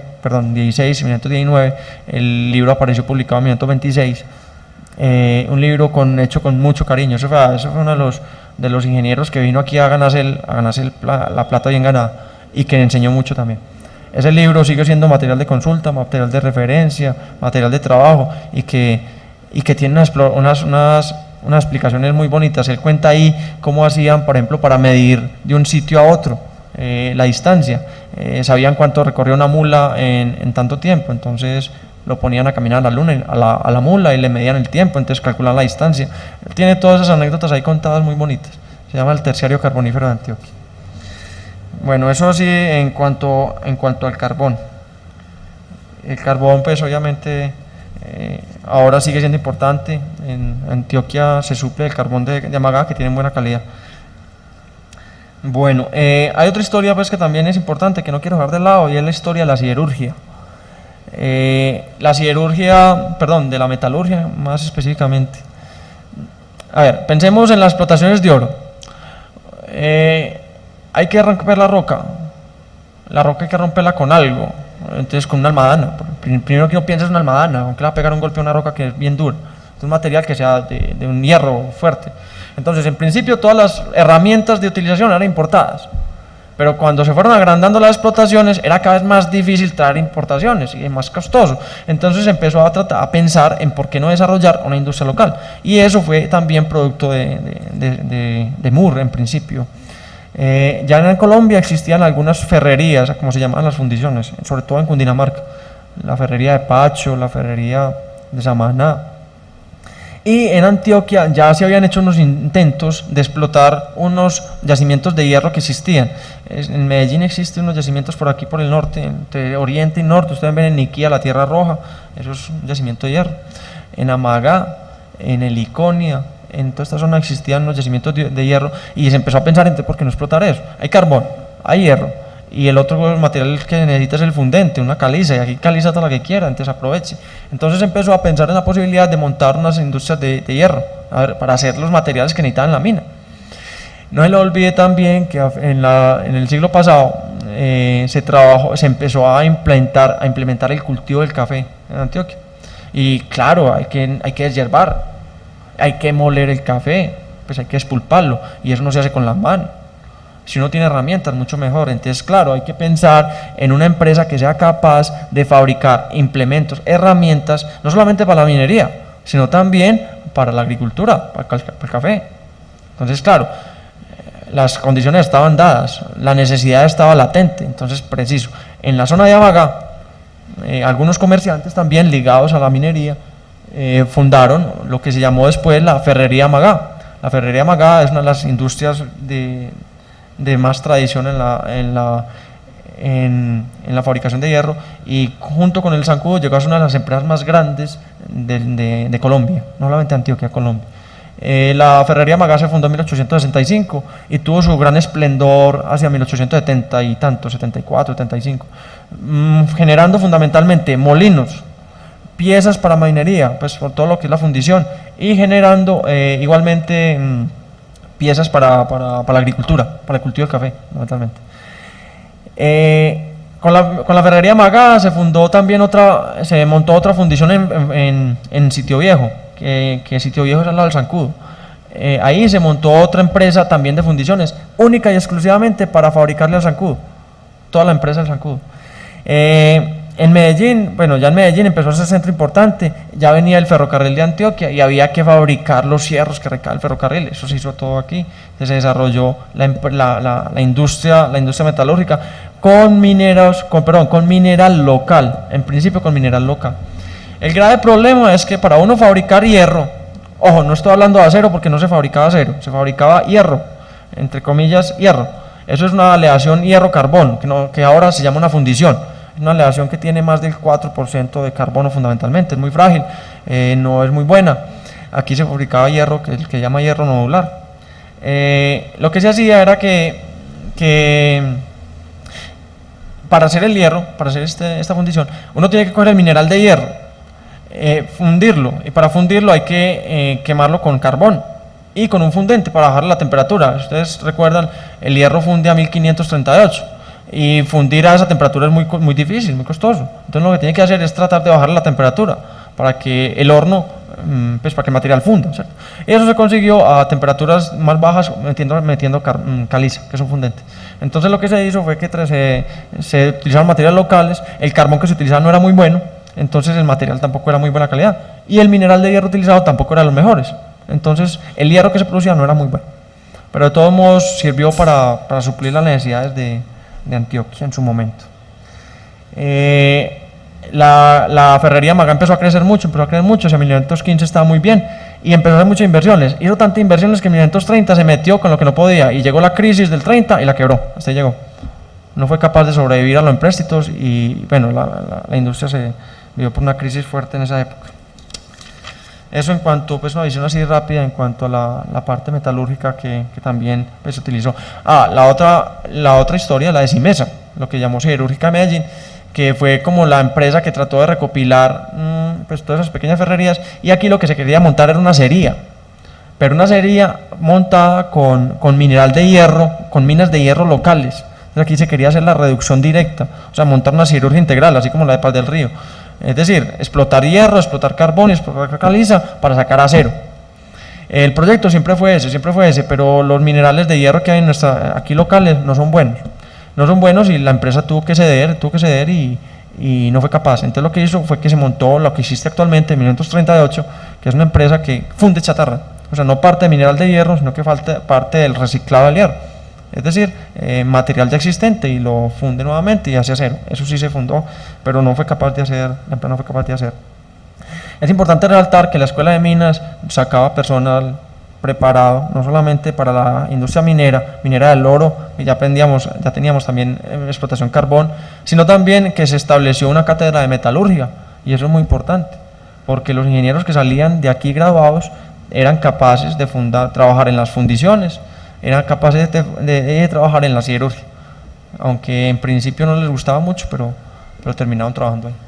1919, el libro apareció publicado en 1926, un libro hecho con mucho cariño. Eso fue uno de los ingenieros que vino aquí a ganarse la plata bien ganada, y que enseñó mucho también. Ese libro sigue siendo material de consulta, material de referencia, material de trabajo, y que tiene unas explicaciones muy bonitas. Él cuenta ahí cómo hacían, por ejemplo, para medir de un sitio a otro la distancia. Sabían cuánto recorría una mula en tanto tiempo, entonces lo ponían a caminar a la mula y le medían el tiempo, entonces calculaban la distancia. Él tiene todas esas anécdotas ahí contadas muy bonitas. Se llama El Terciario Carbonífero de Antioquia. Bueno, eso sí en cuanto al carbón. El carbón, pues obviamente ahora sigue siendo importante. En Antioquia se suple el carbón de Amagá, que tiene buena calidad. Bueno, hay otra historia pues que también es importante, que no quiero dejar de lado, y es la historia de la siderurgia. De la metalurgia más específicamente. A ver, pensemos en las explotaciones de oro. Hay que romper la roca hay que romperla con algo, entonces con una almadana. Primero que uno piensa es una almadana, aunque le va a pegar un golpe a una roca que es bien dura, es un material que sea de un hierro fuerte. Entonces en principio todas las herramientas de utilización eran importadas, pero cuando se fueron agrandando las explotaciones era cada vez más difícil traer importaciones y más costoso. Entonces empezó a pensar en por qué no desarrollar una industria local, y eso fue también producto de Moore en principio, Ya en Colombia existían algunas ferrerías, como se llamaban las fundiciones, sobre todo en Cundinamarca, la ferrería de Pacho, la ferrería de Samaná. Y en Antioquia ya se habían hecho unos intentos de explotar unos yacimientos de hierro que existían. En Medellín existen unos yacimientos por aquí, por el norte, entre oriente y norte. Ustedes ven en Niquía, la Tierra Roja, eso es un yacimiento de hierro. En Amagá, en Heliconia, en toda esta zona existían unos yacimientos de hierro, y se empezó a pensar en por qué no explotar eso. Hay carbón, hay hierro, y el otro material que necesita es el fundente, una caliza, y aquí caliza toda la que quiera, entonces aproveche. Entonces empezó a pensar en la posibilidad de montar unas industrias de hierro, para hacer los materiales que necesitaban en la mina. No se le olvide también que en el siglo pasado se empezó a implementar el cultivo del café en Antioquia. Y claro, hay que deshiervar, hay que moler el café, pues hay que expulparlo, y eso no se hace con las manos. Si uno tiene herramientas, mucho mejor. Entonces, claro, hay que pensar en una empresa que sea capaz de fabricar implementos, herramientas, no solamente para la minería, sino también para la agricultura, para el café. Entonces, claro, las condiciones estaban dadas, la necesidad estaba latente. Entonces, preciso, en la zona de Amagá, algunos comerciantes también ligados a la minería fundaron lo que se llamó después la Ferrería Amagá. La Ferrería Amagá es una de las industrias de más tradición en la fabricación de hierro, y junto con el zancudo llegó a ser una de las empresas más grandes de Colombia, no solamente Antioquia, Colombia. La Ferrería Amagá se fundó en 1865 y tuvo su gran esplendor hacia 1870 y tanto, 74, 75, generando fundamentalmente molinos, piezas para minería, pues por todo lo que es la fundición, y generando igualmente piezas para la agricultura, para el cultivo del café, fundamentalmente. Con la Ferrería Amagá se montó otra fundición en Sitio Viejo, que Sitio Viejo es al lado del Zancudo. Ahí se montó otra empresa también de fundiciones, única y exclusivamente para fabricarle al Zancudo, toda la empresa del Zancudo. En Medellín, bueno, ya en Medellín empezó a ser centro importante, ya venía el ferrocarril de Antioquia y había que fabricar los hierros que recae el ferrocarril, eso se hizo todo aquí. Se desarrolló la industria metalúrgica con mineral local, en principio con mineral local. El grave problema es que para uno fabricar hierro, ojo, no estoy hablando de acero porque no se fabricaba acero, se fabricaba hierro, entre comillas hierro. Eso es una aleación hierro-carbón, que ahora se llama una fundición. Es una aleación que tiene más del 4% de carbono fundamentalmente, es muy frágil, no es muy buena. Aquí se fabricaba hierro, el que llama hierro nodular. Lo que se hacía era que para hacer el hierro, para hacer esta fundición, uno tiene que coger el mineral de hierro, fundirlo, y para fundirlo hay que quemarlo con carbón y con un fundente para bajar la temperatura. Ustedes recuerdan, el hierro funde a 1538. Y fundir a esa temperatura es muy difícil, muy costoso. Entonces lo que tiene que hacer es tratar de bajar la temperatura para que el horno, pues para que el material funda, ¿cierto? Y eso se consiguió a temperaturas más bajas metiendo caliza, que es un fundente. Entonces lo que se hizo fue que se utilizaron materiales locales, el carbón que se utilizaba no era muy bueno, entonces el material tampoco era muy buena calidad, y el mineral de hierro utilizado tampoco era de los mejores. Entonces el hierro que se producía no era muy bueno, pero de todos modos sirvió para suplir las necesidades de Antioquia en su momento. La Ferrería Amagá empezó a crecer mucho, hacia 1915 estaba muy bien y empezó a hacer muchas inversiones. Hizo tantas inversiones que en 1930 se metió con lo que no podía y llegó la crisis del 30 y la quebró, hasta ahí llegó. No fue capaz de sobrevivir a los empréstitos y bueno, la industria se vivió por una crisis fuerte en esa época. Eso en cuanto, pues una visión así rápida en cuanto a la parte metalúrgica que también pues, se utilizó. La otra historia, la de Simesa, lo que llamó Siderúrgica Medellín, que fue como la empresa que trató de recopilar pues todas esas pequeñas ferrerías, y aquí lo que se quería montar era una acería, pero una acería montada con mineral de hierro, con minas de hierro locales. Entonces aquí se quería hacer la reducción directa, o sea, montar una siderurgia integral, así como la de Paz del Río. Es decir, explotar hierro, explotar carbón y explotar caliza para sacar acero. El proyecto siempre fue ese, pero los minerales de hierro que hay aquí locales no son buenos y la empresa tuvo que ceder y no fue capaz. Entonces lo que hizo fue que se montó lo que existe actualmente en 1938, que es una empresa que funde chatarra, o sea, no parte de mineral de hierro, sino que parte del reciclado del hierro. es decir, material ya existente, y lo funde nuevamente y hace acero. Eso sí se fundó, pero no fue capaz de hacer, la empresa no fue capaz de hacer. Es importante resaltar que la Escuela de Minas sacaba personal preparado, no solamente para la industria minera del oro, y ya teníamos también explotación carbón, sino también que se estableció una cátedra de metalurgia, y eso es muy importante, porque los ingenieros que salían de aquí graduados eran capaces de trabajar en las fundiciones, eran capaces de trabajar en la siderurgia, aunque en principio no les gustaba mucho, pero terminaron trabajando ahí.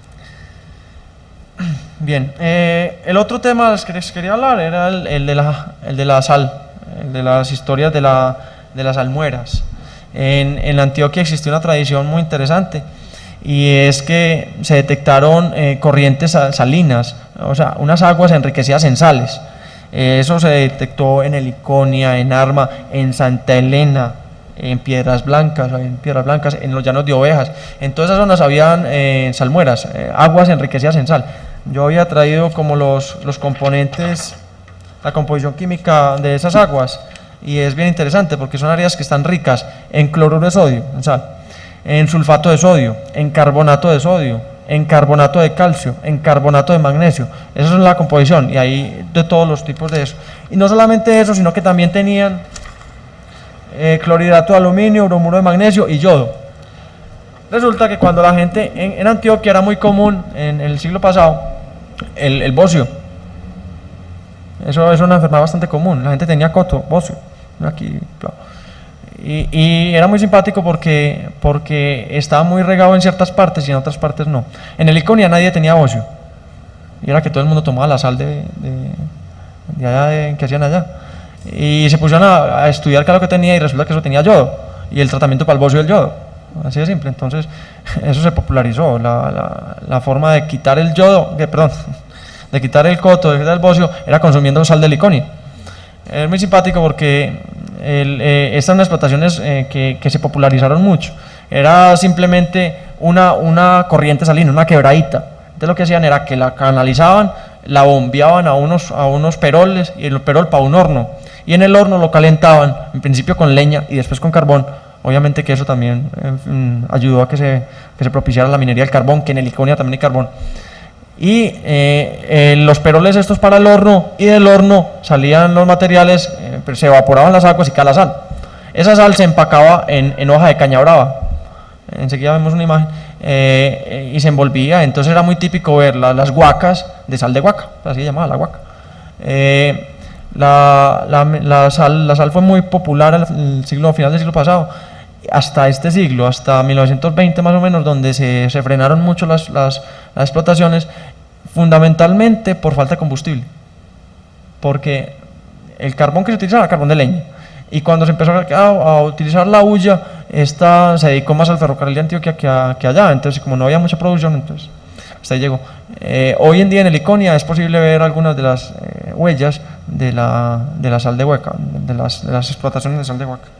Bien, el otro tema del que les quería hablar era el de la sal, el de las historias de las salmueras. En Antioquia existió una tradición muy interesante, y es que se detectaron corrientes salinas, o sea, unas aguas enriquecidas en sales. Eso se detectó en Heliconia, en Arma, en Santa Elena, en Piedras Blancas, en los Llanos de Ovejas. En todas esas zonas habían salmueras, aguas enriquecidas en sal. Yo había traído como los componentes, la composición química de esas aguas, y es bien interesante porque son áreas que están ricas en cloruro de sodio, en sal, en sulfato de sodio, en carbonato de sodio, en carbonato de calcio, en carbonato de magnesio. Esa es la composición, y hay de todos los tipos de eso. Y no solamente eso, sino que también tenían clorhidrato de aluminio, bromuro de magnesio y yodo. Resulta que cuando la gente en Antioquia era muy común en el siglo pasado el bocio. Eso es una enfermedad bastante común. La gente tenía coto, bocio, aquí, claro. Y era muy simpático porque estaba muy regado en ciertas partes y en otras partes no. En Heliconia nadie tenía bocio, y era que todo el mundo tomaba la sal de allá, que hacían allá, y se pusieron a estudiar qué es lo que tenía, y resulta que eso tenía yodo, y el tratamiento para el bocio del yodo, así de simple. Entonces eso se popularizó, la forma de quitar el yodo, de quitar el coto, de quitar el bocio, era consumiendo sal de Heliconia. Es muy simpático porque estas son explotaciones que se popularizaron mucho. Era simplemente una corriente salina, una quebradita. Entonces lo que hacían era que la canalizaban, la bombeaban a unos peroles, y el perol para un horno, y en el horno lo calentaban, en principio con leña y después con carbón. Obviamente que eso también ayudó a que se propiciara la minería del carbón, que en Heliconia también hay carbón. Y los peroles estos para el horno, y del horno salían los materiales, se evaporaban las aguas y quedaba la sal. Esa sal se empacaba en hoja de caña brava, enseguida vemos una imagen, y se envolvía. Entonces era muy típico ver las guacas de sal de guaca, así se llamaba la guaca. La sal fue muy popular al final del siglo pasado, hasta este siglo, hasta 1920 más o menos, donde se frenaron mucho las explotaciones, fundamentalmente por falta de combustible, porque el carbón que se utilizaba era carbón de leña, y cuando se empezó a utilizar la hulla, esta se dedicó más al ferrocarril de Antioquia que allá. Entonces, como no había mucha producción, entonces hasta ahí llegó. Hoy en día en Heliconia es posible ver algunas de las huellas de la sal de hueca, de las explotaciones de sal de hueca.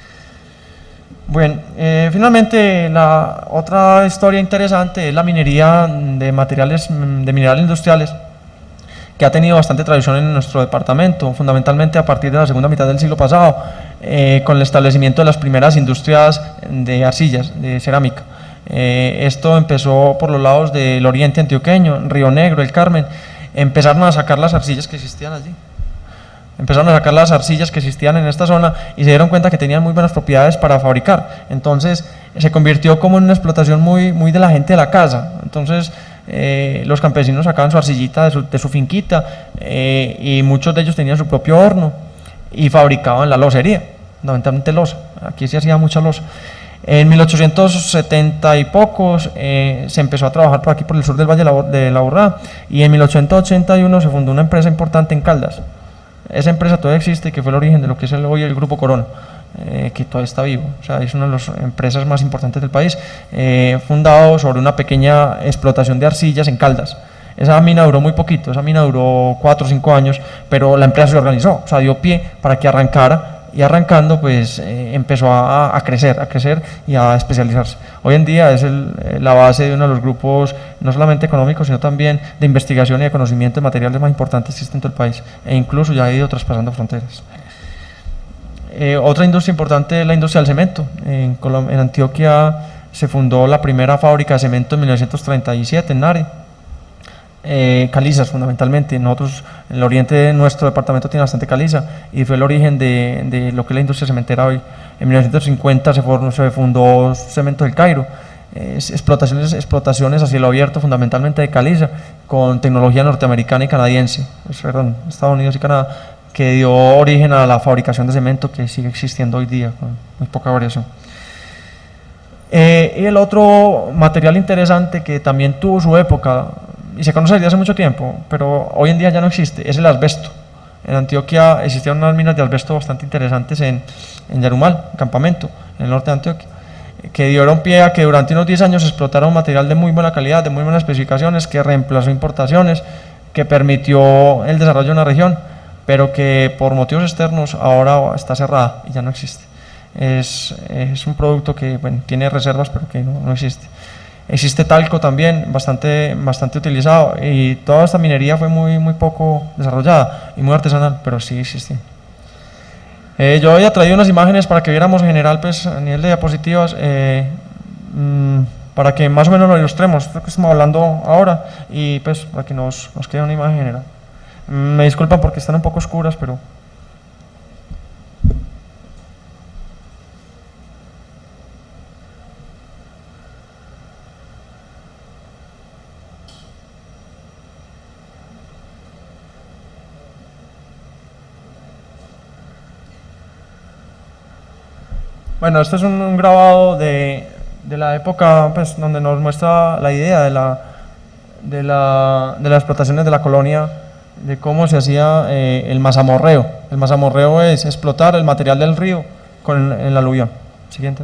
Bueno, finalmente la otra historia interesante es la minería de minerales industriales, que ha tenido bastante tradición en nuestro departamento, fundamentalmente a partir de la segunda mitad del siglo pasado, con el establecimiento de las primeras industrias de arcillas, de cerámica. Esto empezó por los lados del oriente antioqueño, Río Negro, El Carmen. Empezaron a sacar las arcillas que existían allí. Empezaron a sacar las arcillas que existían en esta zona, y se dieron cuenta que tenían muy buenas propiedades para fabricar. Entonces se convirtió como en una explotación muy de la gente de la casa. Entonces los campesinos sacaban su arcillita de su finquita, y muchos de ellos tenían su propio horno y fabricaban la locería, fundamentalmente loza. Aquí se hacía mucha loza. En 1870 y pocos se empezó a trabajar por aquí, por el sur del Valle de la Burrá, y en 1881 se fundó una empresa importante en Caldas. Esa empresa todavía existe, y que fue el origen de lo que es hoy el Grupo Corona, que todavía está vivo. O sea, es una de las empresas más importantes del país, fundado sobre una pequeña explotación de arcillas en Caldas. Esa mina duró muy poquito, esa mina duró 4 o 5 años, pero la empresa se organizó, o sea, dio pie para que arrancara, y arrancando pues empezó a crecer y a especializarse. Hoy en día es la base de uno de los grupos, no solamente económicos, sino también de investigación y de conocimiento de materiales más importantes que existen en todo el país, e incluso ya ha ido traspasando fronteras. Otra industria importante es la industria del cemento. En Antioquia se fundó la primera fábrica de cemento en 1937 en Nare. Calizas fundamentalmente. Nosotros, en el oriente de nuestro departamento tiene bastante caliza y fue el origen de lo que es la industria cementera hoy. En 1950 se fundó Cemento del Cairo, explotaciones a cielo abierto fundamentalmente de caliza con tecnología norteamericana y canadiense, perdón, Estados Unidos y Canadá, que dio origen a la fabricación de cemento que sigue existiendo hoy día con muy poca variación. Y el otro material interesante que también tuvo su época y se conoce desde hace mucho tiempo, pero hoy en día ya no existe, es el asbesto. En Antioquia existían unas minas de asbesto bastante interesantes en Yarumal, campamento, en el norte de Antioquia, que dieron pie a que durante unos 10 años explotaron un material de muy buena calidad, de muy buenas especificaciones, que reemplazó importaciones, que permitió el desarrollo de una región, pero que por motivos externos ahora está cerrada y ya no existe. Es un producto que bueno, tiene reservas, pero que no existe. Existe talco también, bastante utilizado, y toda esta minería fue muy poco desarrollada y muy artesanal, pero sí existe. Yo había traído unas imágenes para que viéramos en general, pues, a nivel de diapositivas, para que más o menos lo ilustremos, lo que estamos hablando ahora, y pues para que nos quede una imagen general. Me disculpan porque están un poco oscuras, pero... Bueno, este es un grabado de la época, pues, donde nos muestra la idea de las explotaciones de la colonia, de cómo se hacía el mazamorreo. El mazamorreo es explotar el material del río con el aluvión. Siguiente.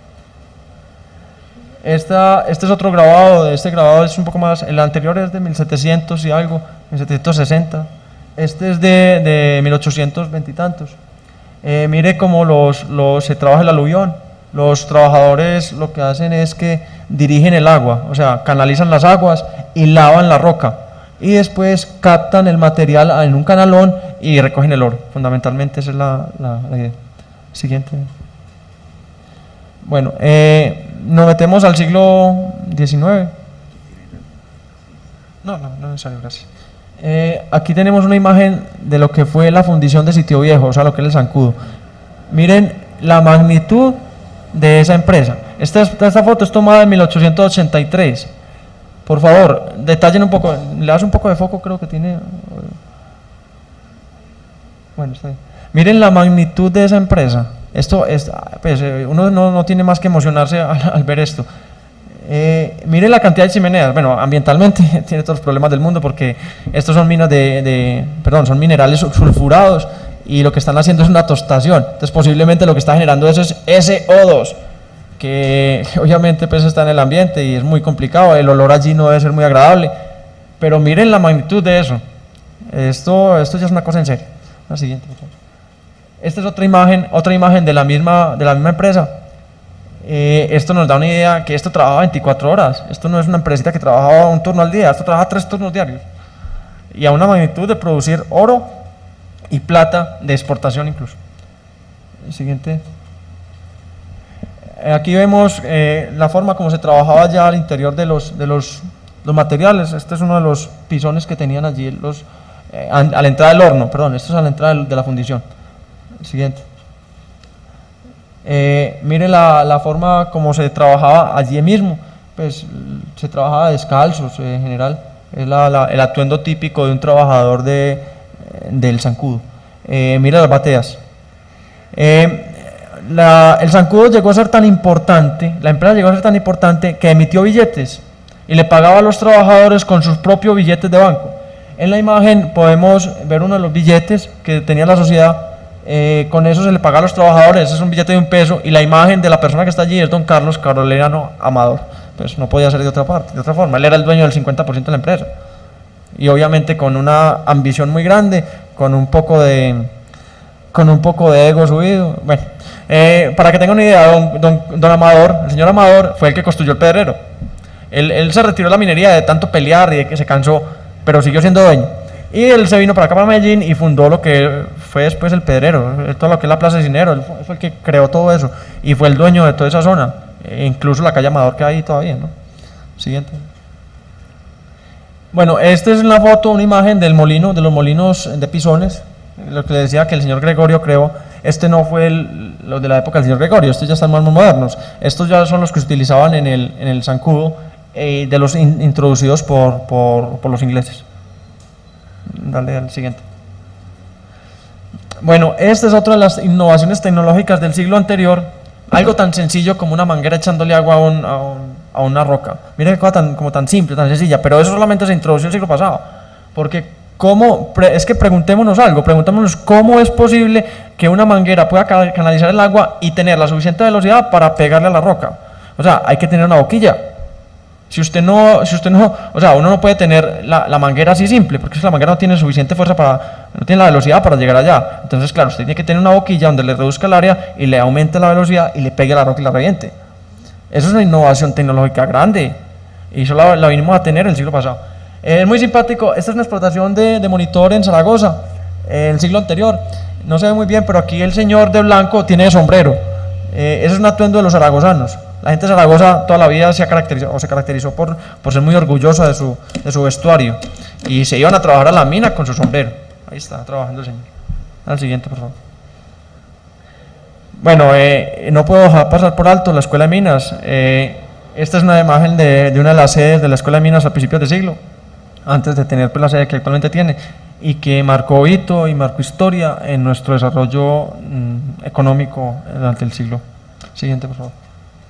Este es otro grabado, este grabado es un poco más, el anterior es de 1700 y algo, 1760. Este es de 1820 y tantos. Mire cómo se trabaja el aluvión. Los trabajadores lo que hacen es que dirigen el agua, o sea, canalizan las aguas y lavan la roca, y después captan el material en un canalón y recogen el oro. Fundamentalmente esa es la idea. Siguiente. Bueno, nos metemos al siglo XIX. No es necesario, gracias. Aquí tenemos una imagen de lo que fue la fundición de Sitio Viejo, o sea, lo que es el zancudo. Miren la magnitud de esa empresa. Esta foto es tomada en 1883. Por favor, detallen un poco, le das un poco de foco, creo que tiene. Bueno, está bien. Miren la magnitud de esa empresa. Esto es, pues, uno no tiene más que emocionarse al ver esto. Miren la cantidad de chimeneas. Bueno, ambientalmente tiene todos los problemas del mundo, porque estos son minas son minerales sulfurados, y lo que están haciendo es una tostación. Entonces posiblemente lo que está generando eso es SO2, que obviamente pues está en el ambiente y es muy complicado. El olor allí no debe ser muy agradable, pero miren la magnitud de eso. Esto ya es una cosa en serio. La siguiente, por favor. Esta es otra imagen de la misma empresa. Esto nos da una idea que esto trabaja 24 horas. Esto no es una empresita que trabaja un turno al día, esto trabaja 3 turnos diarios, y a una magnitud de producir oro y plata de exportación incluso. El siguiente. Aquí vemos la forma como se trabajaba ya al interior de los materiales. Este es uno de los pisones que tenían allí a la entrada del horno, perdón, esto es a la entrada de la fundición. El siguiente. Mire la forma como se trabajaba allí mismo, pues se trabajaba descalzos en general, es el atuendo típico de un trabajador del zancudo. Mire las bateas. El zancudo llegó a ser tan importante, la empresa llegó a ser tan importante que emitió billetes y le pagaba a los trabajadores con sus propios billetes de banco. En la imagen podemos ver uno de los billetes que tenía la sociedad. Con eso se le paga a los trabajadores. Ese es un billete de $1, y la imagen de la persona que está allí es don Carlos Caroleriano Amador. Pues no podía ser de otra forma. Él era el dueño del 50% de la empresa, y obviamente con una ambición muy grande, con un poco de ego subido. Bueno, para que tengan una idea, don Amador, el señor Amador, fue el que construyó el Pedrero. Él se retiró de la minería de tanto pelear y de que se cansó, pero siguió siendo dueño. Y él se vino para acá, para Medellín, y fundó lo que fue después el pedrero, todo lo que es la Plaza de Cinero, él fue el que creó todo eso y fue el dueño de toda esa zona, incluso la calle Amador que hay ahí todavía, ¿no? Siguiente. Bueno, esta es una foto, una imagen del molino, de los molinos de Pisones, lo que le decía que el señor Gregorio creó. Este no fue los de la época del señor Gregorio, estos ya están más modernos. Estos ya son los que se utilizaban en el zancudo, de los introducidos por los ingleses. Dale al siguiente. Bueno, esta es otra de las innovaciones tecnológicas del siglo anterior, algo tan sencillo como una manguera echándole agua a una roca. Mira qué cosa como tan simple, tan sencilla, pero eso solamente se introdujo el siglo pasado, porque es que preguntémonos algo, preguntémonos cómo es posible que una manguera pueda canalizar el agua y tener la suficiente velocidad para pegarle a la roca. O sea, hay que tener una boquilla. Si usted no, o sea, uno no puede tener la manguera así simple, porque si la manguera no tiene suficiente fuerza no tiene la velocidad para llegar allá. Entonces, claro, usted tiene que tener una boquilla donde le reduzca el área y le aumente la velocidad y le pegue a la roca y la reviente. Eso es una innovación tecnológica grande, y eso la vinimos a tener el siglo pasado. Es muy simpático, esta es una explotación de monitor en Zaragoza, el siglo anterior. No se ve muy bien, pero aquí el señor de blanco tiene sombrero. Ese es un atuendo de los zaragozanos. La gente de Zaragoza toda la vida se caracterizó por ser muy orgullosa de su vestuario. Y se iban a trabajar a la mina con su sombrero. Ahí está trabajando el señor. Al siguiente, por favor. Bueno, no puedo dejar pasar por alto la Escuela de Minas. Esta es una imagen de una de las sedes de la Escuela de Minas a principios de siglo, antes de tener la sede que actualmente tiene, y que marcó hito y marcó historia en nuestro desarrollo económico durante el siglo. Siguiente, por favor.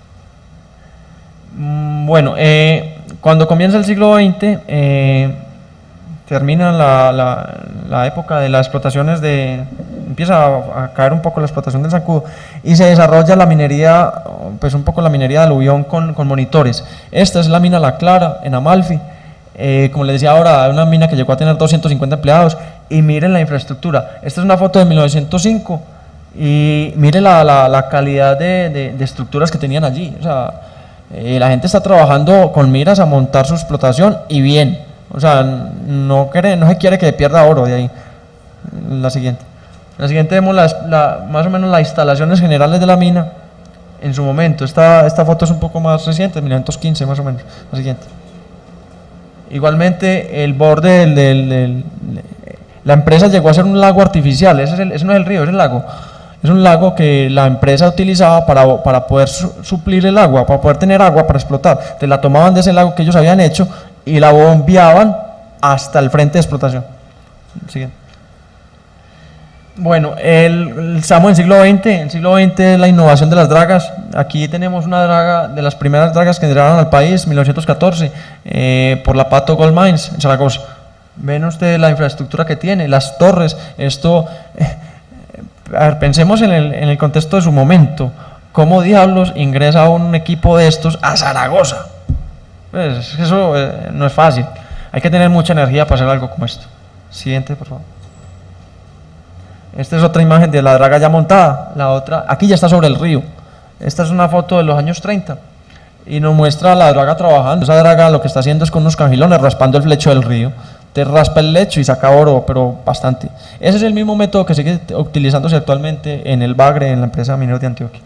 Bueno, cuando comienza el siglo XX, termina la época de las explotaciones empieza a caer un poco la explotación del zancudo y se desarrolla la minería, pues un poco la minería de aluvión con monitores. Esta es la mina La Clara en Amalfi. Como les decía ahora, una mina que llegó a tener 250 empleados, y miren la infraestructura. Esta es una foto de 1905 y miren la calidad de estructuras que tenían allí. O sea, la gente está trabajando con miras a montar su explotación y bien. O sea, no se quiere que pierda oro de ahí. La siguiente vemos más o menos las instalaciones generales de la mina en su momento. Esta foto es un poco más reciente, 1915 más o menos. La siguiente. Igualmente, el borde la empresa llegó a ser un lago artificial. Ese no es el río, es el lago. Es un lago que la empresa utilizaba para poder suplir el agua, para poder tener agua para explotar. Entonces la tomaban de ese lago que ellos habían hecho y la bombeaban hasta el frente de explotación. Siguiente. Bueno, estamos en el siglo XX. En el siglo XX es la innovación de las dragas. Aquí tenemos una draga, de las primeras dragas que llegaron al país, 1914, por la Pato Gold Mines en Zaragoza. Ven ustedes la infraestructura que tiene, las torres. Esto, a ver, pensemos en el contexto de su momento. ¿Cómo diablos ingresa un equipo de estos a Zaragoza? Pues eso no es fácil. Hay que tener mucha energía para hacer algo como esto. Siguiente, por favor. Esta es otra imagen de la draga ya montada. La otra, aquí ya está sobre el río. Esta es una foto de los años 30 y nos muestra a la draga trabajando. Esa draga lo que está haciendo es con unos cangilones raspando el lecho del río. Te raspa el lecho y saca oro, pero bastante. Ese es el mismo método que sigue utilizándose actualmente en el Bagre, en la empresa Mineros de Antioquia.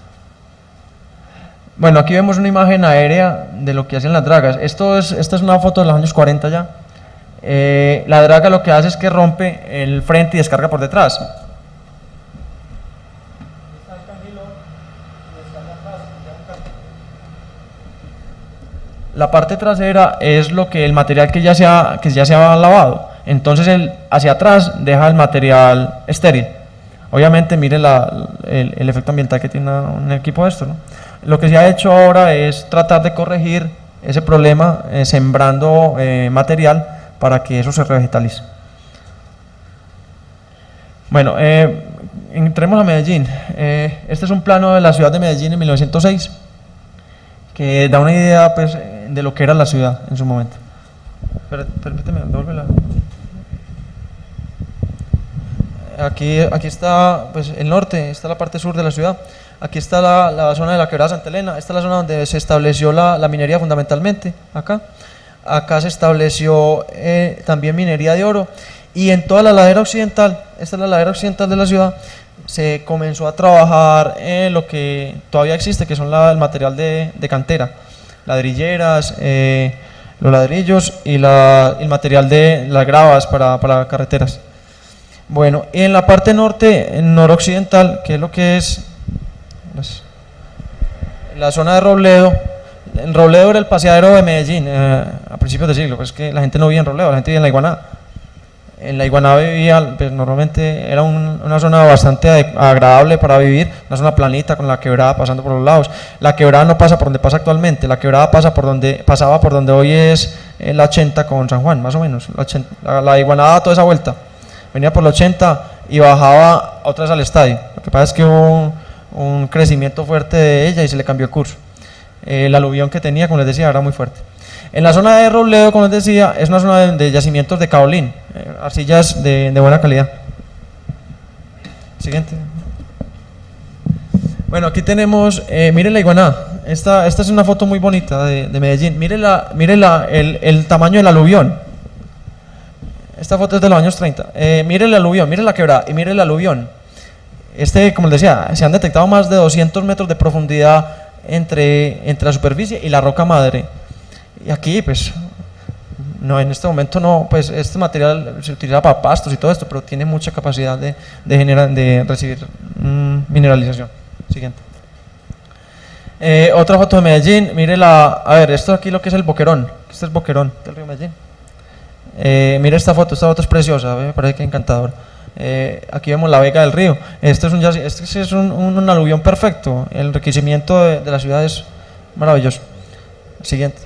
Bueno, aquí vemos una imagen aérea de lo que hacen las dragas. Esta es una foto de los años 40 ya. La draga lo que hace es que rompe el frente y descarga por detrás. La parte trasera es el material que ya se ha lavado. Entonces hacia atrás deja el material estéril. Obviamente mire el efecto ambiental que tiene un equipo de esto, ¿no? Lo que se ha hecho ahora es tratar de corregir ese problema sembrando material para que eso se revegetalice. Bueno, entremos a Medellín. Este es un plano de la ciudad de Medellín en 1906 que da una idea, pues, de lo que era la ciudad en su momento. Permíteme, devuélvela. Aquí está, pues, el norte, está la parte sur de la ciudad. Aquí está la zona de la quebrada Santa Elena. Esta es la zona donde se estableció la minería fundamentalmente. Acá se estableció también minería de oro, Y en toda la ladera occidental, esta es la ladera occidental de la ciudad, se comenzó a trabajar lo que todavía existe, que son el material de cantera, ladrilleras, los ladrillos y el material de las gravas para carreteras. Bueno, y en la parte norte, noroccidental, que es lo que es pues, la zona de Robledo. En Robledo era el paseadero de Medellín a principios de siglo, pues que la gente no vivía en Robledo, la gente vivía en La Iguaná. En La Iguaná vivía, pues normalmente era una zona bastante agradable para vivir, una zona planita con la quebrada pasando por los lados. La quebrada no pasa por donde pasa actualmente, la quebrada pasaba por donde hoy es la 80 con San Juan, más o menos. La Iguaná daba toda esa vuelta, venía por la 80 y bajaba otra vez al estadio. Lo que pasa es que hubo un crecimiento fuerte de ella y se le cambió el curso. El aluvión que tenía, como les decía, era muy fuerte. En la zona de Robledo, como les decía, es una zona de yacimientos de caolín, arcillas de buena calidad. Siguiente. Bueno, aquí tenemos, miren la Iguaná. Esta es una foto muy bonita de Medellín. Miren el tamaño del aluvión. Esta foto es de los años 30. Miren el aluvión, miren la quebrada y miren el aluvión. Como les decía, se han detectado más de 200 metros de profundidad entre la superficie y la roca madre. Y aquí, pues, no, en este momento no, pues este material se utiliza para pastos y todo esto, pero tiene mucha capacidad de recibir mineralización. Siguiente. Otra foto de Medellín, mire a ver, esto aquí lo que es el Boquerón, este es el Boquerón del río Medellín. Mire esta foto es preciosa, me parece que encantadora. Aquí vemos la vega del río. Este es un aluvión perfecto, el enriquecimiento de la ciudad es maravilloso. Siguiente.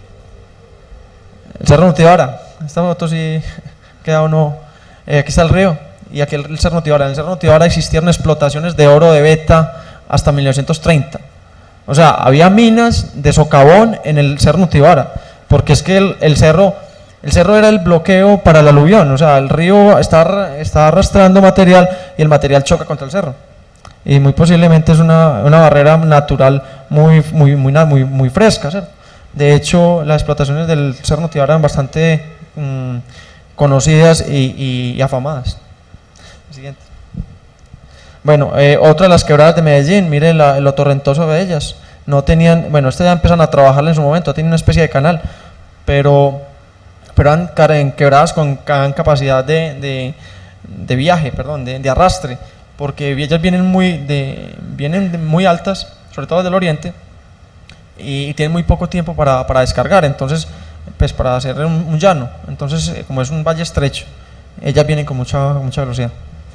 El Cerro Nutibara, esta foto sí queda uno, aquí está el río y aquí el Cerro Nutibara. En el Cerro Nutibara existieron explotaciones de oro de beta hasta 1930, o sea, había minas de socavón en el Cerro Nutibara, porque es que el cerro era el bloqueo para el aluvión, o sea, el río está arrastrando material y el material choca contra el cerro, y muy posiblemente es una barrera natural muy fresca, ¿cierto? De hecho, las explotaciones del Cerro Nutibara eran bastante conocidas y afamadas. Siguiente. Bueno, otra de las quebradas de Medellín, mire lo torrentoso de ellas. No tenían, bueno, ya empiezan a trabajar en su momento, tienen una especie de canal, pero eran quebradas con gran capacidad de viaje, de arrastre, porque ellas vienen muy altas, sobre todo del oriente, y tienen muy poco tiempo para descargar, entonces pues para hacer un llano, entonces como es un valle estrecho, ellas vienen con mucha velocidad.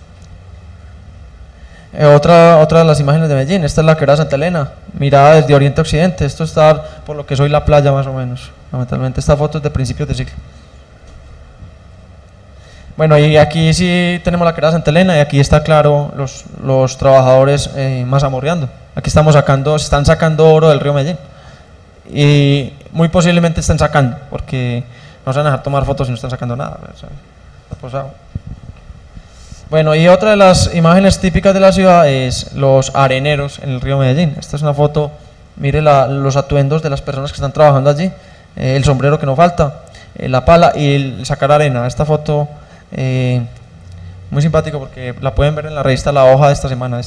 Otra de las imágenes de Medellín, esta es la quebrada Santa Elena, mirada desde oriente a occidente, esto está por lo que es hoy la playa más o menos, fundamentalmente. Esta foto es de principios de siglo. Bueno, y aquí sí tenemos la quebrada Santa Elena y aquí está claro los trabajadores mazamorreando. Aquí están sacando oro del río Medellín y muy posiblemente estén sacando, porque no se van a dejar tomar fotos si no están sacando nada, está posado. Bueno, y otra de las imágenes típicas de la ciudad es los areneros en el río Medellín. Esta es una foto, mire los atuendos de las personas que están trabajando allí, el sombrero que no falta, la pala y el sacar arena. Esta foto muy simpático porque la pueden ver en la revista La Hoja de esta semana.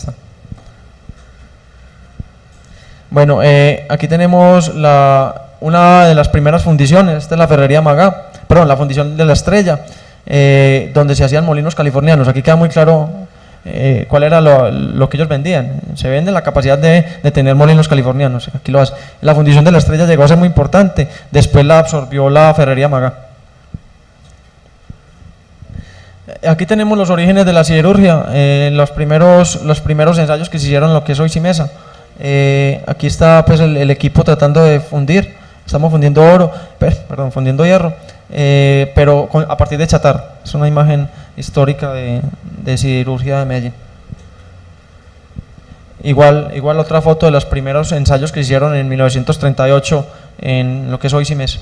Bueno, aquí tenemos una de las primeras fundiciones, esta es la Ferrería Magá, perdón, la fundición de La Estrella, donde se hacían molinos californianos. Aquí queda muy claro cuál era lo que ellos vendían. Se vende la capacidad de tener molinos californianos, aquí lo hace. La fundición de La Estrella llegó a ser muy importante, después la absorbió la Ferrería Magá. Aquí tenemos los orígenes de la siderurgia, los primeros ensayos que se hicieron en lo que es hoy Simesa. Aquí está pues el equipo tratando de fundir, estamos fundiendo fundiendo hierro, pero a partir de chatarra. Es una imagen histórica de siderurgia de Medellín. Igual otra foto de los primeros ensayos que se hicieron en 1938 en lo que es hoy Simesa.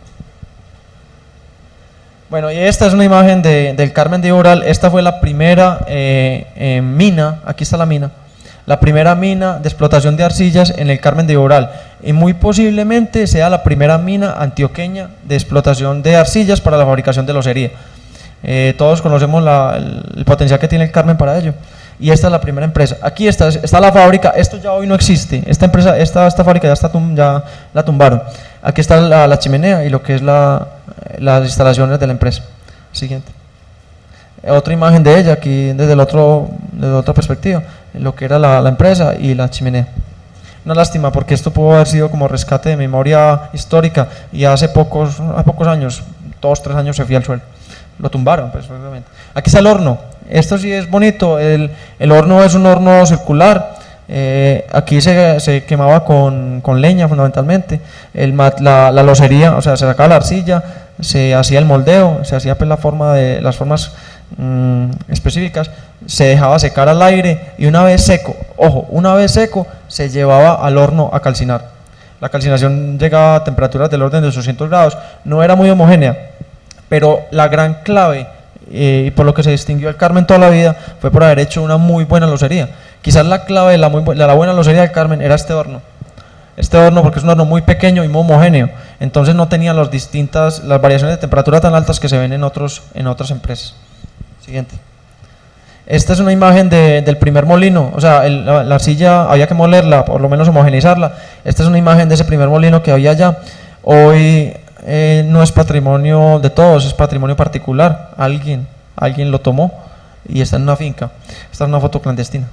Bueno, y esta es una imagen del Carmen de Ural. Esta fue la primera mina, aquí está la mina, la primera mina de explotación de arcillas en el Carmen de Ural, y muy posiblemente sea la primera mina antioqueña de explotación de arcillas para la fabricación de locería. Todos conocemos el potencial que tiene el Carmen para ello. Y esta es la primera empresa. Aquí está la fábrica. Esto ya hoy no existe. Esta empresa, esta fábrica ya la tumbaron. Aquí está la chimenea y lo que es las instalaciones de la empresa. Siguiente. Otra imagen de ella aquí desde otra perspectiva, lo que era la empresa y la chimenea. Una lástima porque esto pudo haber sido como rescate de memoria histórica y hace pocos años, 2, 3 años se fue al suelo. Lo tumbaron, pues obviamente. Aquí está el horno. Esto sí es bonito. El horno es un horno circular. Aquí se quemaba con leña fundamentalmente. La locería, o sea, se sacaba la arcilla, se hacía el moldeo, se hacía pues las formas específicas, se dejaba secar al aire y una vez seco, ojo, una vez seco se llevaba al horno a calcinar. La calcinación llegaba a temperaturas del orden de 800 grados, no era muy homogénea, pero la gran clave y por lo que se distinguió el Carmen toda la vida fue por haber hecho una muy buena locería. Quizás la clave de la buena locería del Carmen era este horno porque es un horno muy pequeño y muy homogéneo, entonces no tenía las variaciones de temperatura tan altas que se ven en otras empresas. Siguiente. Esta es una imagen del primer molino, o sea, la arcilla había que molerla, por lo menos homogeneizarla. Esta es una imagen de ese primer molino que había allá. Hoy no es patrimonio de todos, es patrimonio particular. Alguien lo tomó y está en una finca. Esta es una foto clandestina.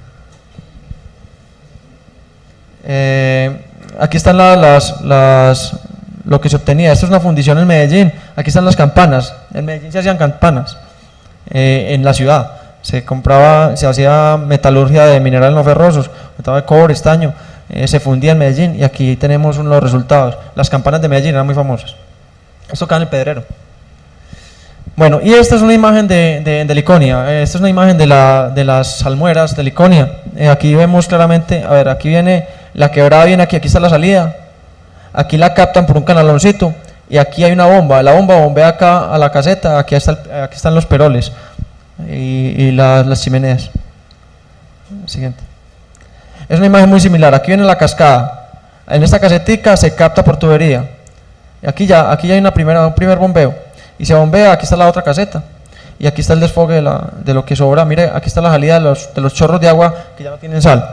Aquí están lo que se obtenía. Esto es una fundición en Medellín. Aquí están las campanas. En Medellín se hacían campanas. En la ciudad se hacía metalurgia de minerales no ferrosos, de cobre, estaño, se fundía en Medellín y aquí tenemos uno de los resultados. Las campanas de Medellín eran muy famosas. Esto queda en el Pedrero. Bueno, y esta es una imagen de Liconia. Esta es una imagen de las salmueras de Liconia. Aquí vemos claramente, a ver, aquí viene la quebrada, viene aquí está la salida, aquí la captan por un canaloncito y aquí hay una bomba, la bomba bombea acá a la caseta, aquí están los peroles y las chimeneas. Siguiente. Es una imagen muy similar, aquí viene la cascada, en esta casetica se capta por tubería, y aquí ya hay un primer bombeo, y se bombea, aquí está la otra caseta, y aquí está el desfogue de lo que sobra. Mire, aquí está la salida de los chorros de agua que ya no tienen sal.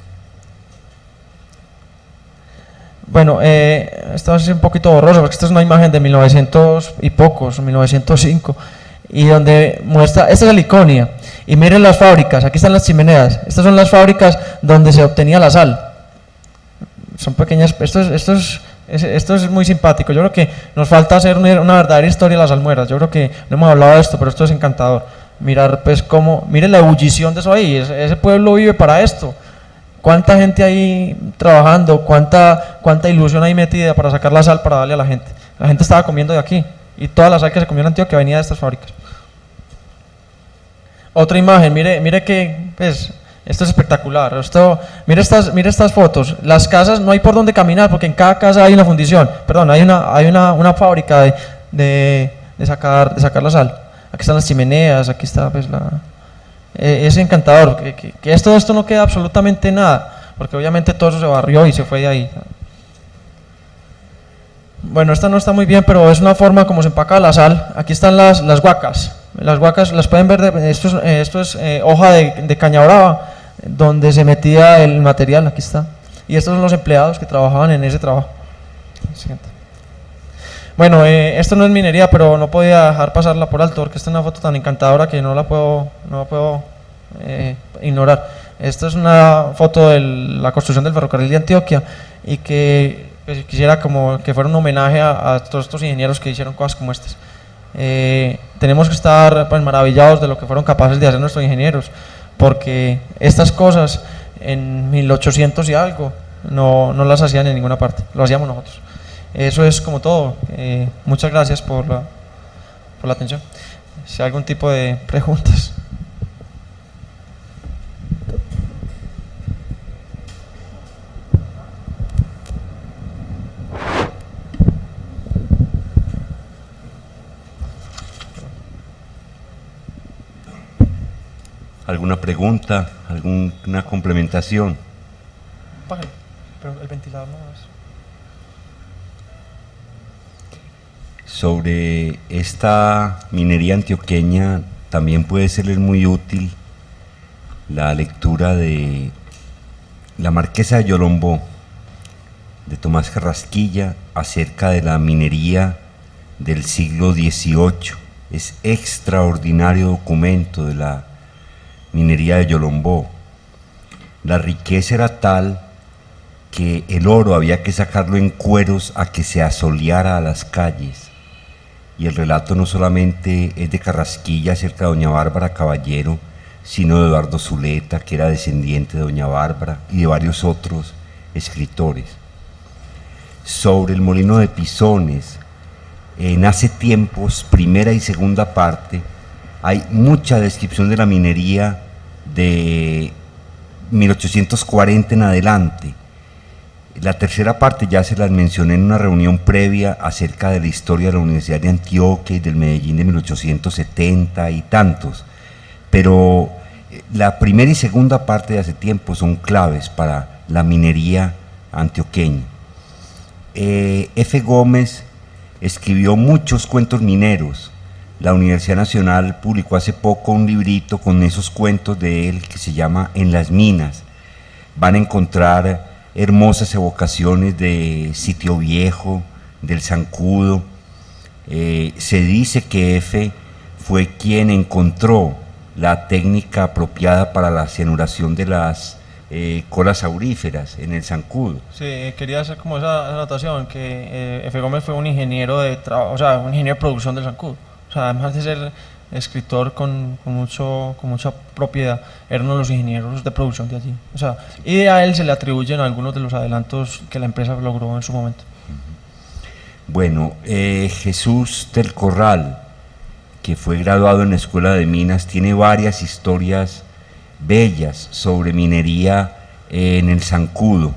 Bueno, esto es un poquito borroso porque esta es una imagen de 1900 y pocos, 1905, y donde muestra, esta es Liconia, y miren las fábricas, aquí están las chimeneas, estas son las fábricas donde se obtenía la sal. Son pequeñas, esto es muy simpático. Yo creo que nos falta hacer una verdadera historia de las almueras. Yo creo que no hemos hablado de esto, pero esto es encantador. Mirar pues miren la ebullición de eso ahí, ese pueblo vive para esto. Cuánta gente ahí trabajando, cuánta ilusión ahí metida para sacar la sal para darle a la gente. La gente estaba comiendo de aquí y toda la sal que se comió en Antioquia venía de estas fábricas. Otra imagen, mire que pues, esto es espectacular. Mire estas fotos. Las casas no hay por dónde caminar porque en cada casa hay una fundición. Perdón, hay una fábrica de sacar la sal. Aquí están las chimeneas, aquí está pues es encantador que esto no queda absolutamente nada, porque obviamente todo eso se barrió y se fue de ahí. Bueno, esta no está muy bien, pero es una forma como se empaca la sal. Aquí están las guacas. Las guacas las pueden ver, esto es hoja de caña brava, donde se metía el material, aquí está. Y estos son los empleados que trabajaban en ese trabajo. Siguiente. Bueno, esto no es minería, pero no podía dejar pasarla por alto porque esta es una foto tan encantadora que no la puedo ignorar. Esta es una foto de la construcción del ferrocarril de Antioquia y que pues, quisiera como que fuera un homenaje a todos estos ingenieros que hicieron cosas como estas. Tenemos que estar pues, maravillados de lo que fueron capaces de hacer nuestros ingenieros, porque estas cosas en 1800 y algo no las hacían en ninguna parte, lo hacíamos nosotros. Eso es como todo. Muchas gracias por la atención. Si hay algún tipo de preguntas. ¿Alguna pregunta? ¿Alguna complementación? Págale, pero el ventilador no es. Sobre esta minería antioqueña también puede serles muy útil la lectura de La Marquesa de Yolombó, de Tomás Carrasquilla, acerca de la minería del siglo XVIII. Es extraordinario documento de la minería de Yolombó. La riqueza era tal que el oro había que sacarlo en cueros a que se asoleara a las calles. Y el relato no solamente es de Carrasquilla acerca de doña Bárbara Caballero, sino de Eduardo Zuleta, que era descendiente de doña Bárbara, y de varios otros escritores. Sobre el molino de Pisones, en Hace tiempos, primera y segunda parte, hay mucha descripción de la minería de 1840 en adelante. La tercera parte ya se las mencioné en una reunión previa acerca de la historia de la Universidad de Antioquia y del Medellín de 1870 y tantos, pero la primera y segunda parte de Hace tiempo son claves para la minería antioqueña. F. Gómez escribió muchos cuentos mineros. La Universidad Nacional publicó hace poco un librito con esos cuentos de él que se llama En las minas. Van a encontrar hermosas evocaciones de Sitio Viejo, del Zancudo. Se dice que F. fue quien encontró la técnica apropiada para la cianuración de las colas auríferas en el Zancudo. Sí, quería hacer como esa anotación, que F. Gómez fue un ingeniero un ingeniero de producción del Zancudo. O sea, además de ser escritor con mucha propiedad, era uno de los ingenieros de producción de allí. O sea, y a él se le atribuyen algunos de los adelantos que la empresa logró en su momento. Bueno, Jesús del Corral, que fue graduado en la Escuela de Minas, tiene varias historias bellas sobre minería en el Zancudo.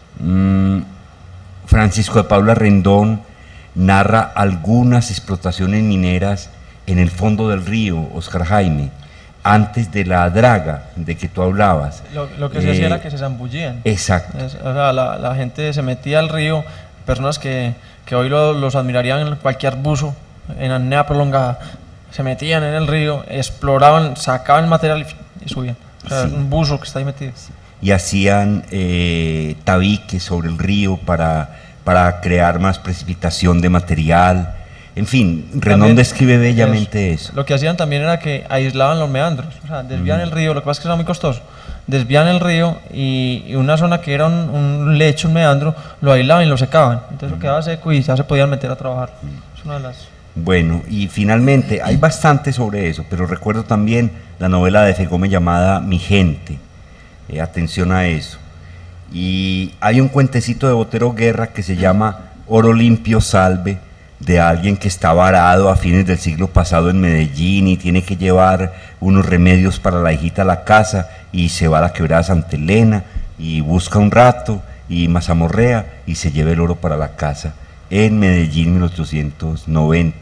Francisco de Paula Rendón narra algunas explotaciones mineras en el fondo del río, Oscar Jaime, antes de la draga de que tú hablabas. Lo que se hacía era que se zambullían. Exacto. O sea, la gente se metía al río, personas que hoy los admirarían en cualquier buzo, en apnea prolongada, se metían en el río, exploraban, sacaban el material y subían. O sea, sí. Un buzo que está ahí metido. Y hacían tabiques sobre el río para crear más precipitación de material. En fin, Rendón describe bellamente eso. Lo que hacían también era que aislaban los meandros, o sea, desvían el río. Lo que pasa es que era muy costoso. Desvían el río y una zona que era un lecho, un meandro, lo aislaban y lo secaban. Entonces lo quedaba seco y ya se podían meter a trabajar. Es una de las... Bueno, y finalmente hay bastante sobre eso, pero recuerdo también la novela de F. Gómez llamada Mi Gente. Atención a eso. Y hay un cuentecito de Botero Guerra que se llama Oro Limpio Salve, de alguien que está varado a fines del siglo pasado en Medellín y tiene que llevar unos remedios para la hijita a la casa, y se va a la quebrada Santa Elena y busca un rato y mazamorrea y se lleva el oro para la casa en Medellín 1890.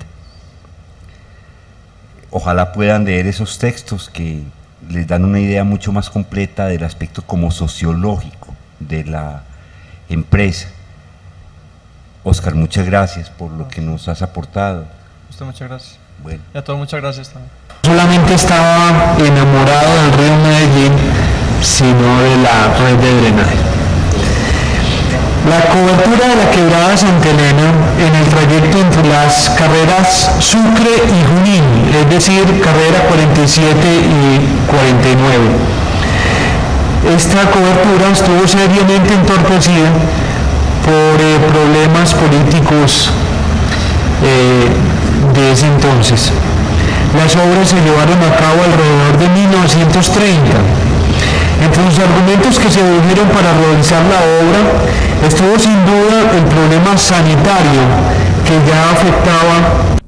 Ojalá puedan leer esos textos que les dan una idea mucho más completa del aspecto como sociológico de la empresa. Oscar, muchas gracias por lo que nos has aportado. Usted, muchas gracias. Bueno. Y a todos, muchas gracias también. Solamente estaba enamorado del río Medellín, sino de la red de drenaje. La cobertura de la quebrada Santa Elena en el trayecto entre las carreras Sucre y Junín, es decir, carrera 47 y 49. Esta cobertura estuvo seriamente entorpecida por problemas políticos de ese entonces. Las obras se llevaron a cabo alrededor de 1930. Entre los argumentos que se dijeron para realizar la obra estuvo sin duda el problema sanitario que ya afectaba